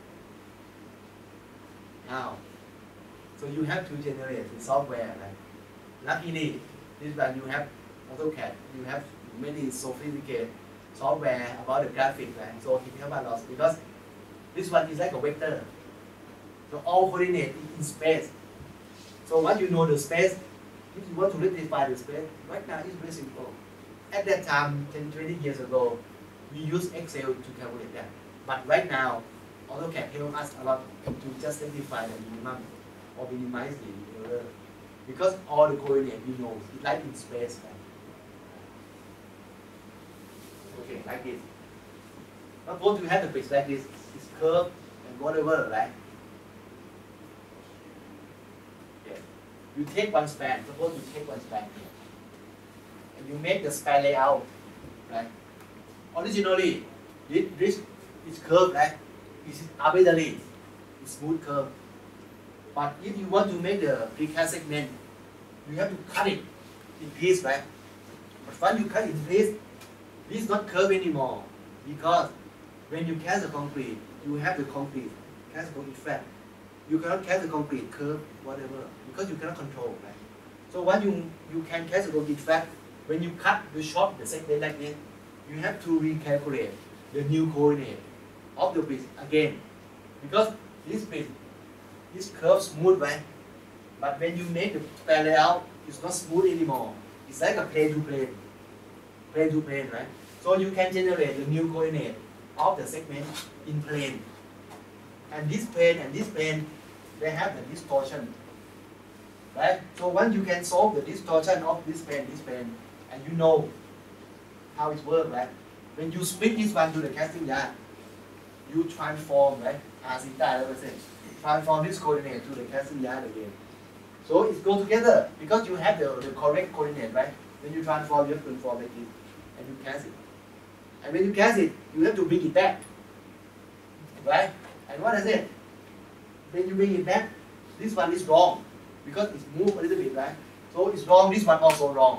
A: How? So you have to generate the software, right? Luckily, this one you have AutoCAD, you have many sophisticated software about the graphic, right? So it helps a lot because this one is like a vector. So all coordinate in space. So once you know the space, if you want to rectify the space, right now it's very simple. At that time, ten, twenty years ago, we use Excel to calculate that. But right now, AutoCAD helps us a lot to just rectify the minimum or minimize the error. Because all the coordinates we know, it's like in space, right? Okay, like this. Suppose you have the bridge like this, it's curved and whatever, right? Okay. You take one span, suppose you take one span here. And you make the span layout, right? Originally, this bridge is curved, right? It's arbitrary, it's smooth curve. But if you want to make the precast segment, you have to cut it in piece, right? But once you cut it in piece, this is not curved anymore because when you cast the concrete, you have the concrete, cast the concrete flat. You cannot cast the concrete curve, whatever, because you cannot control, right? So once you, you can cast the concrete flat, when you cut the short, the segment like this, you have to recalculate the new coordinate of the bridge again. Because this bridge, this curve smooth, right? But when you make the span layout, it's not smooth anymore. It's like a plane to plane. plane to plane, right? So you can generate the new coordinate of the segment in plane. And this plane and this plane, they have the distortion, right? So once you can solve the distortion of this plane, this plane, and you know how it works, right? When you split this one to the casting yard, you transform, right? R theta, let's say, transform this coordinate to the casting yard again. So it goes together because you have the, the correct coordinate, right? When you transform, you have to transform like this, and you cast it. And when you cast it, you have to bring it back, right? And what is it? When you bring it back, this one is wrong because it's moved a little bit, right? So it's wrong. This one also wrong.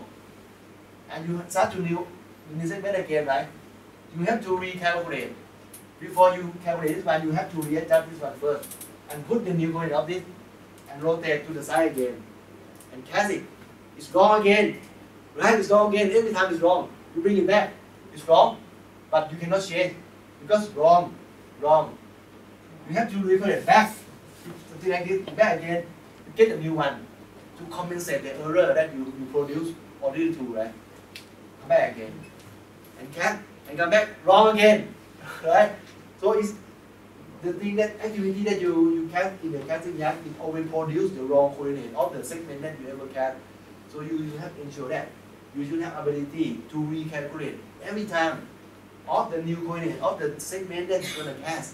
A: And you start to new new segment again, right? You have to recalculate. Before you calculate this one, you have to readjust this one first and put the new coordinate of this and rotate to the side again and cast it. It's wrong again, right? It's wrong again. Every time it's wrong. You bring it back. It's wrong, but you cannot change because it's wrong, wrong. You have to recalculate back, something like this, back again, to get a new one to compensate the error that you, you produce already to, right? Come back again and cast and come back wrong again, right? So it's the thing that activity that you, you cast in the casting yard, it always produce the wrong coordinate of the segment that you ever cast. So you, you have to ensure that you should have ability to recalculate every time of the new coordinate of the segment that you're gonna cast,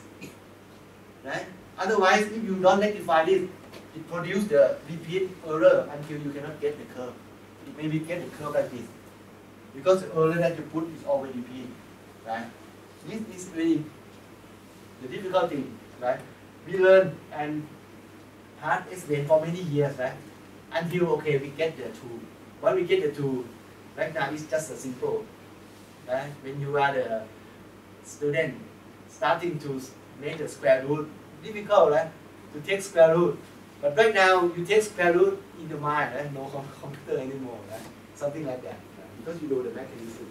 A: right? Otherwise, if you don't rectify this, it produces the repeat error until you cannot get the curve. It maybe get the curve like this because the error that you put is always repeat, right? This is really the difficult thing, right? We learn and hard explain for many years, right? Until okay, we get the tool. When we get the tool, right now it's just a simple, right? When you are the student starting to make the square root, difficult, right? To take square root. But right now you take square root in the mind, right? No computer anymore, right? Something like that, right? Because you know the mechanism.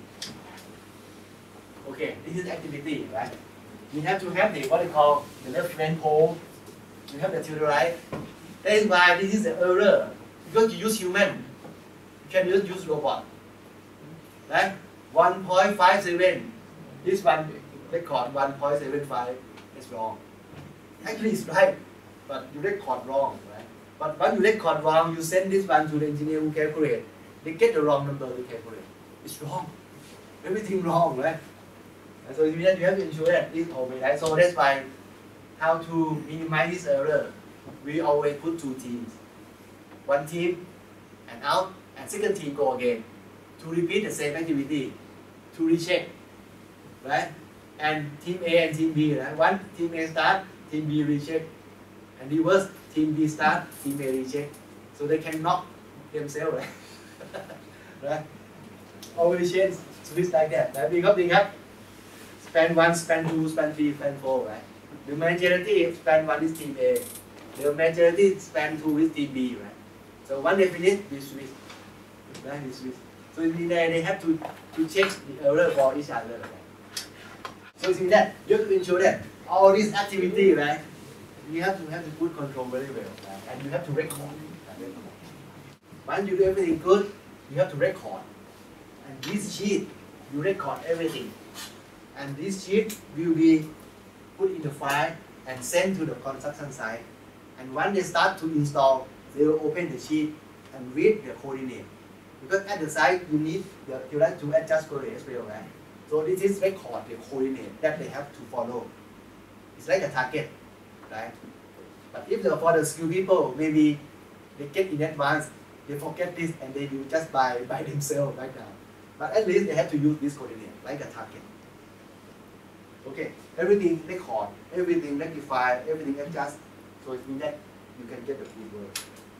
A: Okay, this is activity, right? You have to have the what they call the left hand pole. You have the theory. That is why this is the error. Because you use human, you can just use robot. Right? one point five seven. This one record one point seven five is wrong. Actually it's right, but you record wrong, right? But when you record wrong, you send this one to the engineer who calculate. They get the wrong number to calculate. It's wrong. Everything wrong, right? And so you have to ensure that this always right. So that's why how to minimize this error. We always put two teams. One team and out, and second team go again to repeat the same activity to recheck, right? And team A and team B, right? One team A start, team B recheck, and reverse team B start, team A recheck, so they can knock themselves, right? Right? Always change switch like that. Right? Because they have span one, span two, span three, span four, right? The majority span one is team A. The majority span two is team B, right? So when they finish, we switch. Right? We switch. So in there they have to to check the error for each other. Right? So see that you have to ensure that all this activity, right? You have to have the good control very well, right? And you have to record. Once you do everything good, you have to record. And this sheet, you record everything. And this sheet will be put in the file and sent to the construction site. And when they start to install, they will open the sheet and read the coordinate. Because at the site, you need the, you like to adjust coordinate as well, right? So this is record the coordinate that they have to follow. It's like a target, right? But if the, for the skilled people, maybe they get in advance, they forget this and they do just by, by themselves right now. But at least they have to use this coordinate, like a target. Okay, everything record, everything rectify, everything adjust. So it means that you can get the good work.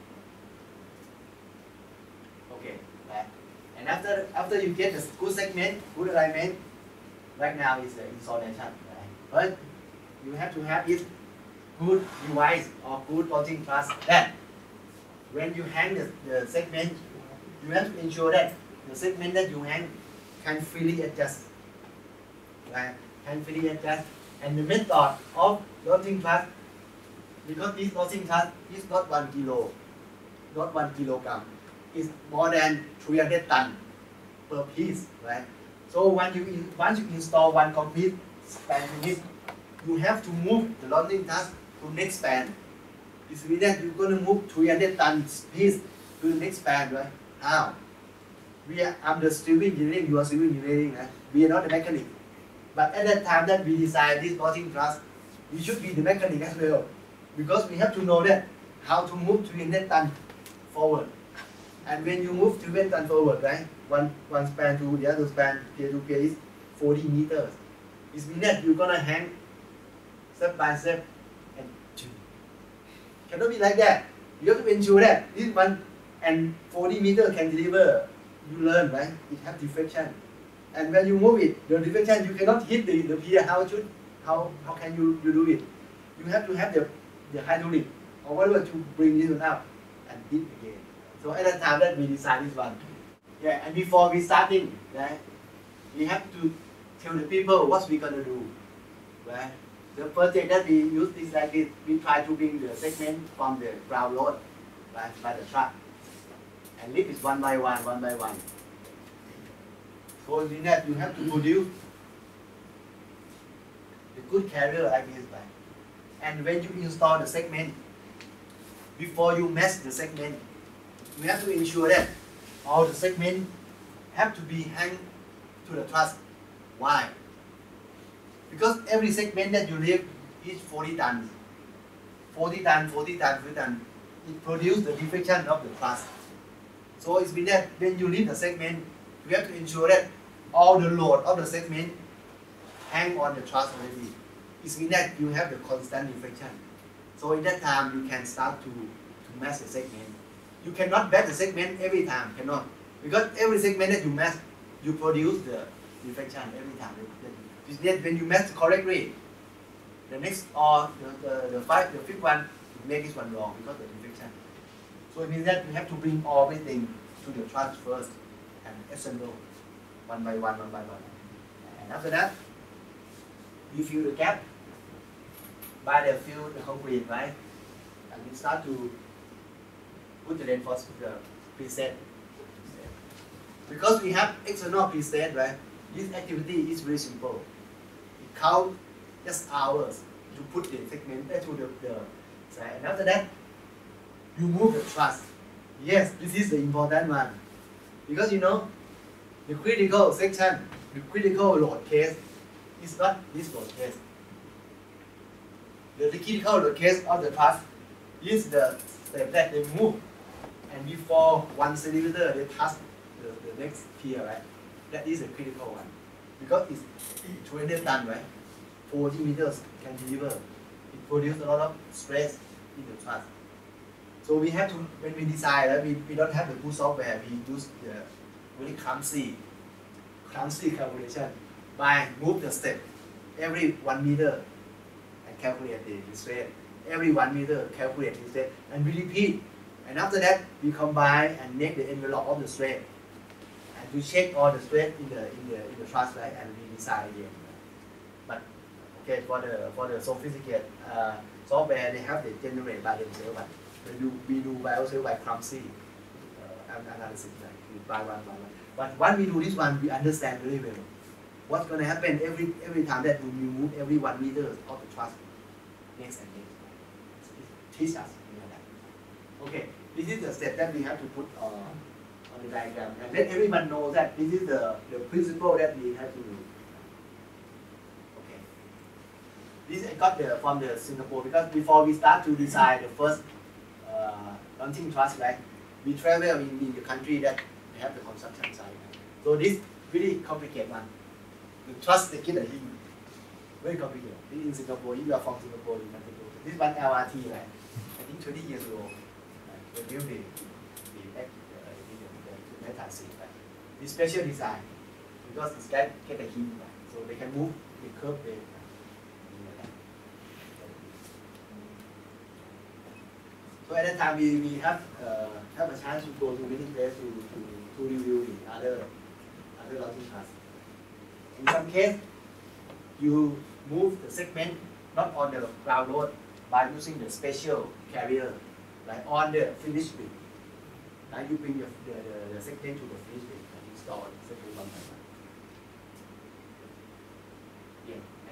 A: Okay, right. And after after you get the good segment, good alignment, right now is the installation, right? But you have to have it good device or good logic class that when you hang the, the segment, you have to ensure that the segment that you hang can freely adjust, right? Can freely adjust. And the method of loading class, because this loading class is not one kilo, not one kilogram, it's more than three hundred ton per piece, right? So when you in, once you install one complete span unit, you have to move the launching truss to next span. It means that you're going to move three hundred tons piece to the next span, right? How? We are, I'm the civil engineering, you are civil engineering, right? We are not the mechanic. But at that time that we design this launching truss, we should be the mechanic as well, because we have to know that how to move three hundred tons forward. And when you move three hundred tons forward, right? One one span to the other span, pier to pier is forty meters. It means that you're gonna hang step by step, and cannot be like that. You have to ensure that this one and forty meters can deliver. You learn, right? It has deflection, and when you move it, the deflection you cannot hit the, the pier. How should how how can you, you do it? You have to have the the hydraulic or whatever to bring this one up and hit again. So at that time that we design this one. Yeah, and before we starting, right, we have to tell the people what we're gonna do, right? The project that we use is like this. We try to bring the segment from the ground load, right, by the truck, and lift it one by one, one by one. So in that you have to produce the good carrier like this, right? And when you install the segment, before you mesh the segment, you have to ensure that all the segments have to be hung to the truss. Why? Because every segment that you lift is forty tons. forty tons, forty tons, forty tons. It produces the deflection of the truss. So it's means that when you lift the segment, you have to ensure that all the load of the segment hang on the truss already. It means that you have the constant deflection. So in that time, you can start to, to mesh the segment. You cannot batch the segment every time, cannot. Because every segment that you mesh, you produce the deflection every time. Then when you mesh correctly, the next or the, the, the, five, the fifth one, you make this one wrong because of the deflection. So it means that you have to bring everything to the truss first and assemble one by one, one by one. And after that, you fill the gap by the fill the concrete, right? And we start to put the reinforcement, the preset. Because we have external preset, right? This activity is very simple. It counts just hours to put the segment to the, the side. And after that, you move the truss. Yes, this is the important one. Because you know, the critical section, the critical load case is not this load case. The, the critical load case of the truss is the step that they move. And before one centimeter, they touch the, the next pier, right? That is a critical one. Because it's two hundred tons, right? forty meters can deliver. It produces a lot of stress in the truss. So we have to, when we design, right, we, we don't have the good software, we use the very clumsy, clumsy calculation by move the step every one meter and calculate the, the stress. Every one meter, calculate the stress, and we repeat. And after that, we combine and make the envelope of the stress. And we check all the stress in the in the in the truss, right, and we design again. But okay, for the for the sophisticated uh, software, they have the generate by themselves. But we do we do by ourselves by clumsy uh, analysis, like by one by one. But when we do this one, we understand very well what's going to happen every every time that we move every one meter of the truss next and next. It teaches us. Okay, this is the step that we have to put uh, on the diagram, and let everyone know that this is the, the principle that we have to do. Okay, this I got the, from the Singapore, because before we start to design the first uh, launching truss, right, we travel in, in the country that we have the construction site. Right? So this really complicated one. The truss they get a hint. Very complicated. This is in Singapore. If you are from Singapore, you have to do this one L R T, right? I think twenty years ago. The build the, the, the, the metal seat, right? This special design, because it's get, get a hint, right? So they can move the curve there. Right? So at that time, we, we have uh, have a chance to go to many places to, to, to review the other, other launching truss. In some case, you move the segment not on the ground load by using the special carrier. Like on the finished bit, now you bring the, the, the, the segment to the finished bit and install the segment one by one.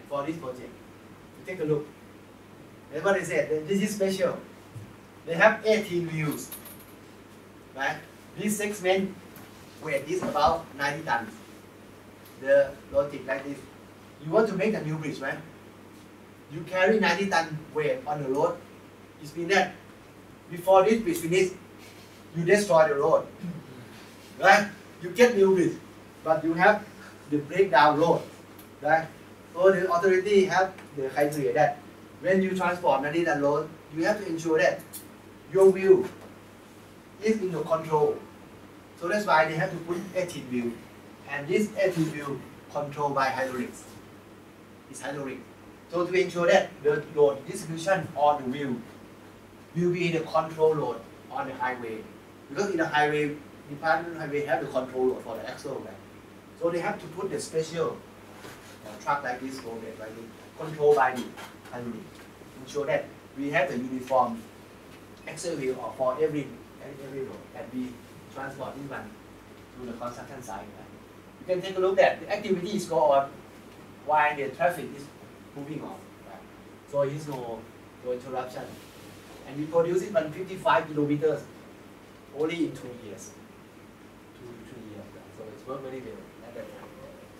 A: for this project. You take a look. That's what they said. This is special. They have eighteen wheels. Right? This segment weight is about ninety tons. The logic like this. You want to make a new bridge, right? You carry ninety ton weight on the road. It means that before this bridge finish, you destroy the road. Right? You get new bridge, but you have the breakdown road. Right? So the authority have the criteria that when you transport ninety ton load, you have to ensure that your wheel is in the control. So that's why they have to put eighteen wheel. And this eighteen wheel controlled by hydraulics. It's hydraulic. So to ensure that the load distribution on the wheel will be the control load on the highway. Because in the highway, department highway have the control load for the axle. Right? So they have to put the special uh, truck like this loaded, like this, controlled by the hydraulic. Ensure that we have the uniform axle wheel for every every road that we transport this one to the construction site. Right? You can take a look at the activity is go on while the traffic is moving on. Right? So there is no, no interruption. And we produce it on fifty-five kilometers only in two years. Two to three years. Right? So it's worked very well at that time.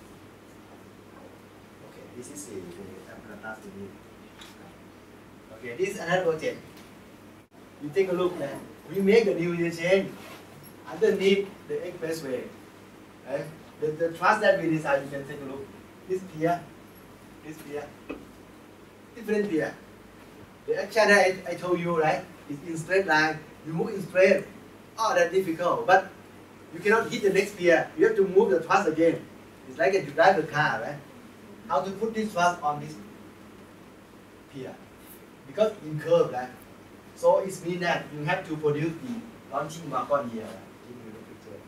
A: Okay, this is the, the apparatus we need. Okay, this is another project. You take a look at we make a new interchange underneath the expressway. Right? The, the truss that we design, you can take a look. This pier, this pier, different pier. The action that I, I told you, right, is in straight line. You move in straight. Oh, that's difficult. But you cannot hit the next pier. You have to move the truss again. It's like you drive the car, right? How to put this truss on this pier? Because in curve, right? So it means that you have to produce the launching wagon here. Give me the picture.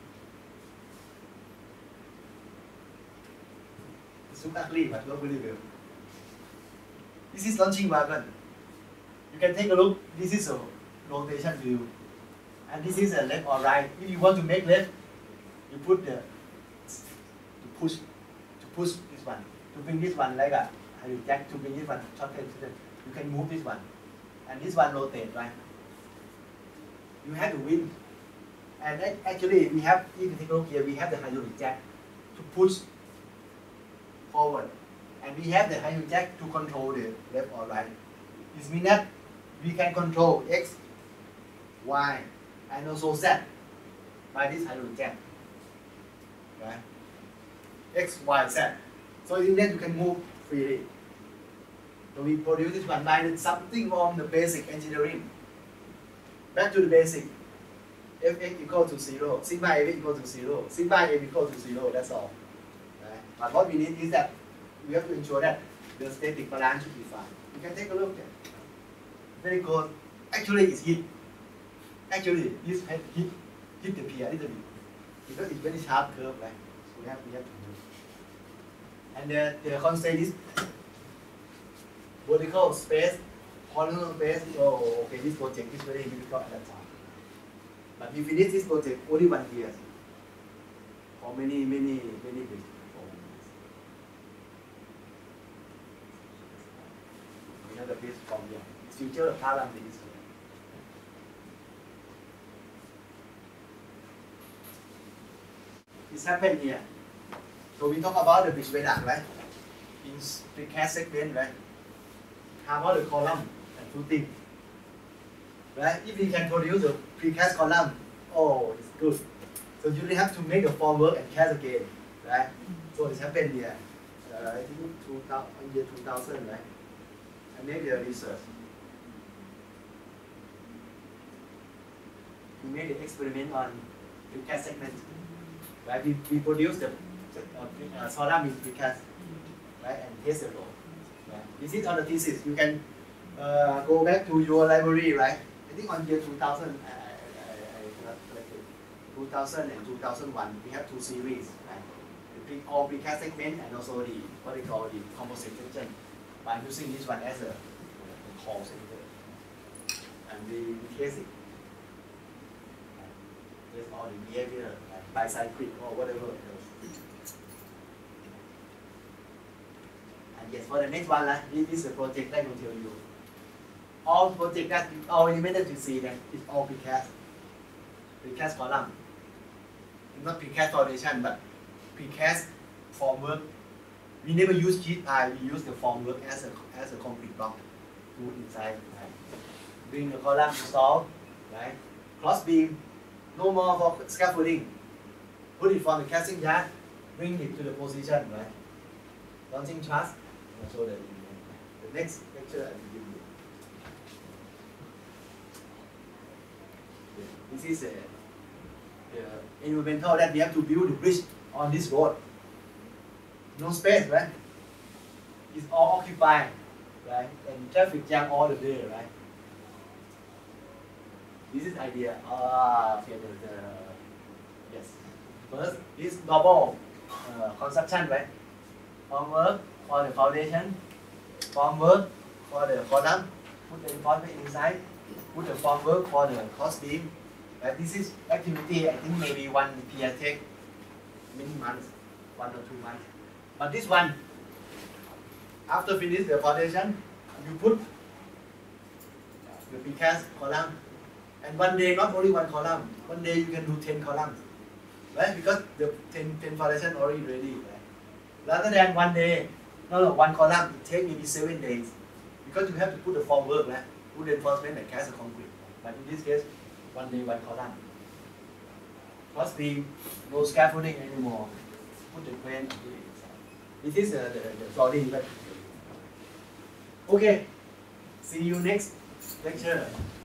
A: It's look ugly, but not really well. This is launching wagon. You can take a look. This is a rotation view, and this is a left or right. If you want to make left, you put the to push to push this one to bring this one like a jack to bring this one short you can move this one. And this one rotate, right? You have the wind. And actually, we have, if you take a look here, we have the hydraulic jack to push forward. And we have the hydraulic jack to control the left or right. This means that we can control X, Y, and also Z by this hydraulic jack. Right? X, Y, Z. So in that you can move freely. So we produce this one by something from the basic engineering. Back to the basic. F x equal to zero, sigma A equal to zero, sigma M equal to zero, that's all. Right? But what we need is that we have to ensure that the static balance should be fine. You can take a look at it. Very good. Actually it's hit. Actually this hit hit the pier a little bit. Because it's very sharp curve, right? So we have we have to move. And the, the constraint is vertical space, horizontal space. Oh, okay, this project is very difficult at that time. But we finish this project only one year. For many, many, many weeks. We have the base from here. Future of Thailand is here. This happened here. So we talk about the bridge viaduct, right? In precast segment, right? How about the column and footing? Right? If we can produce a precast column, oh, it's good. So you only have to make the formwork and cast again, right? So this happened here. Uh, I think two thousand, year two thousand, right? I made the research. We made the experiment on precast segment. Right? We, we produced the uh, column in precast, right? And test the load. Right? This is on the thesis. You can uh, go back to your library, right? I think on year two thousand, I, I, I, I two thousand and two thousand one, we have two series, right? The pre, all precast segment and also the what they call the composite section. By using this one as a, a core center, and we, we test it. Test all the behavior, like bicyclic or whatever else. And yes, for the next one, uh, this is the project that I will tell you. All project that all element that you see that is all precast. Precast column. Not precast foundation, but precast formwork. We never use sheet iron, we use the formwork as a as a concrete block to put inside. Right? Bring the column installed, right? Cross beam, no more for scaffolding. Put it from the casting yard, bring it to the position, right? Launching truss. I'll show that in the next lecture I will give you. This is a, the environmental that we have to build the bridge on this road. No space, right? It's all occupied, right? And traffic jam all the day, right? This is idea. Ah, okay, the, the yes. First, this double uh, construction, right? Formwork for the foundation, formwork for the column, put the reinforcement inside, put the formwork for the cross beam. Right? This is activity, I think maybe one pier take many months, one or two months. But this one, after finish the foundation, you put the precast column. And one day, not only one column, one day you can do ten columns. Right? Because the ten, ten foundation already ready. Right? Rather than one day, no, no, one column, it takes maybe seven days. Because you have to put the formwork, right? Put the reinforcement and cast the concrete. But in this case, one day, one column. Cross beam, no scaffolding anymore. Put the crane. This is uh, the, the flooring. Right? Okay, see you next lecture.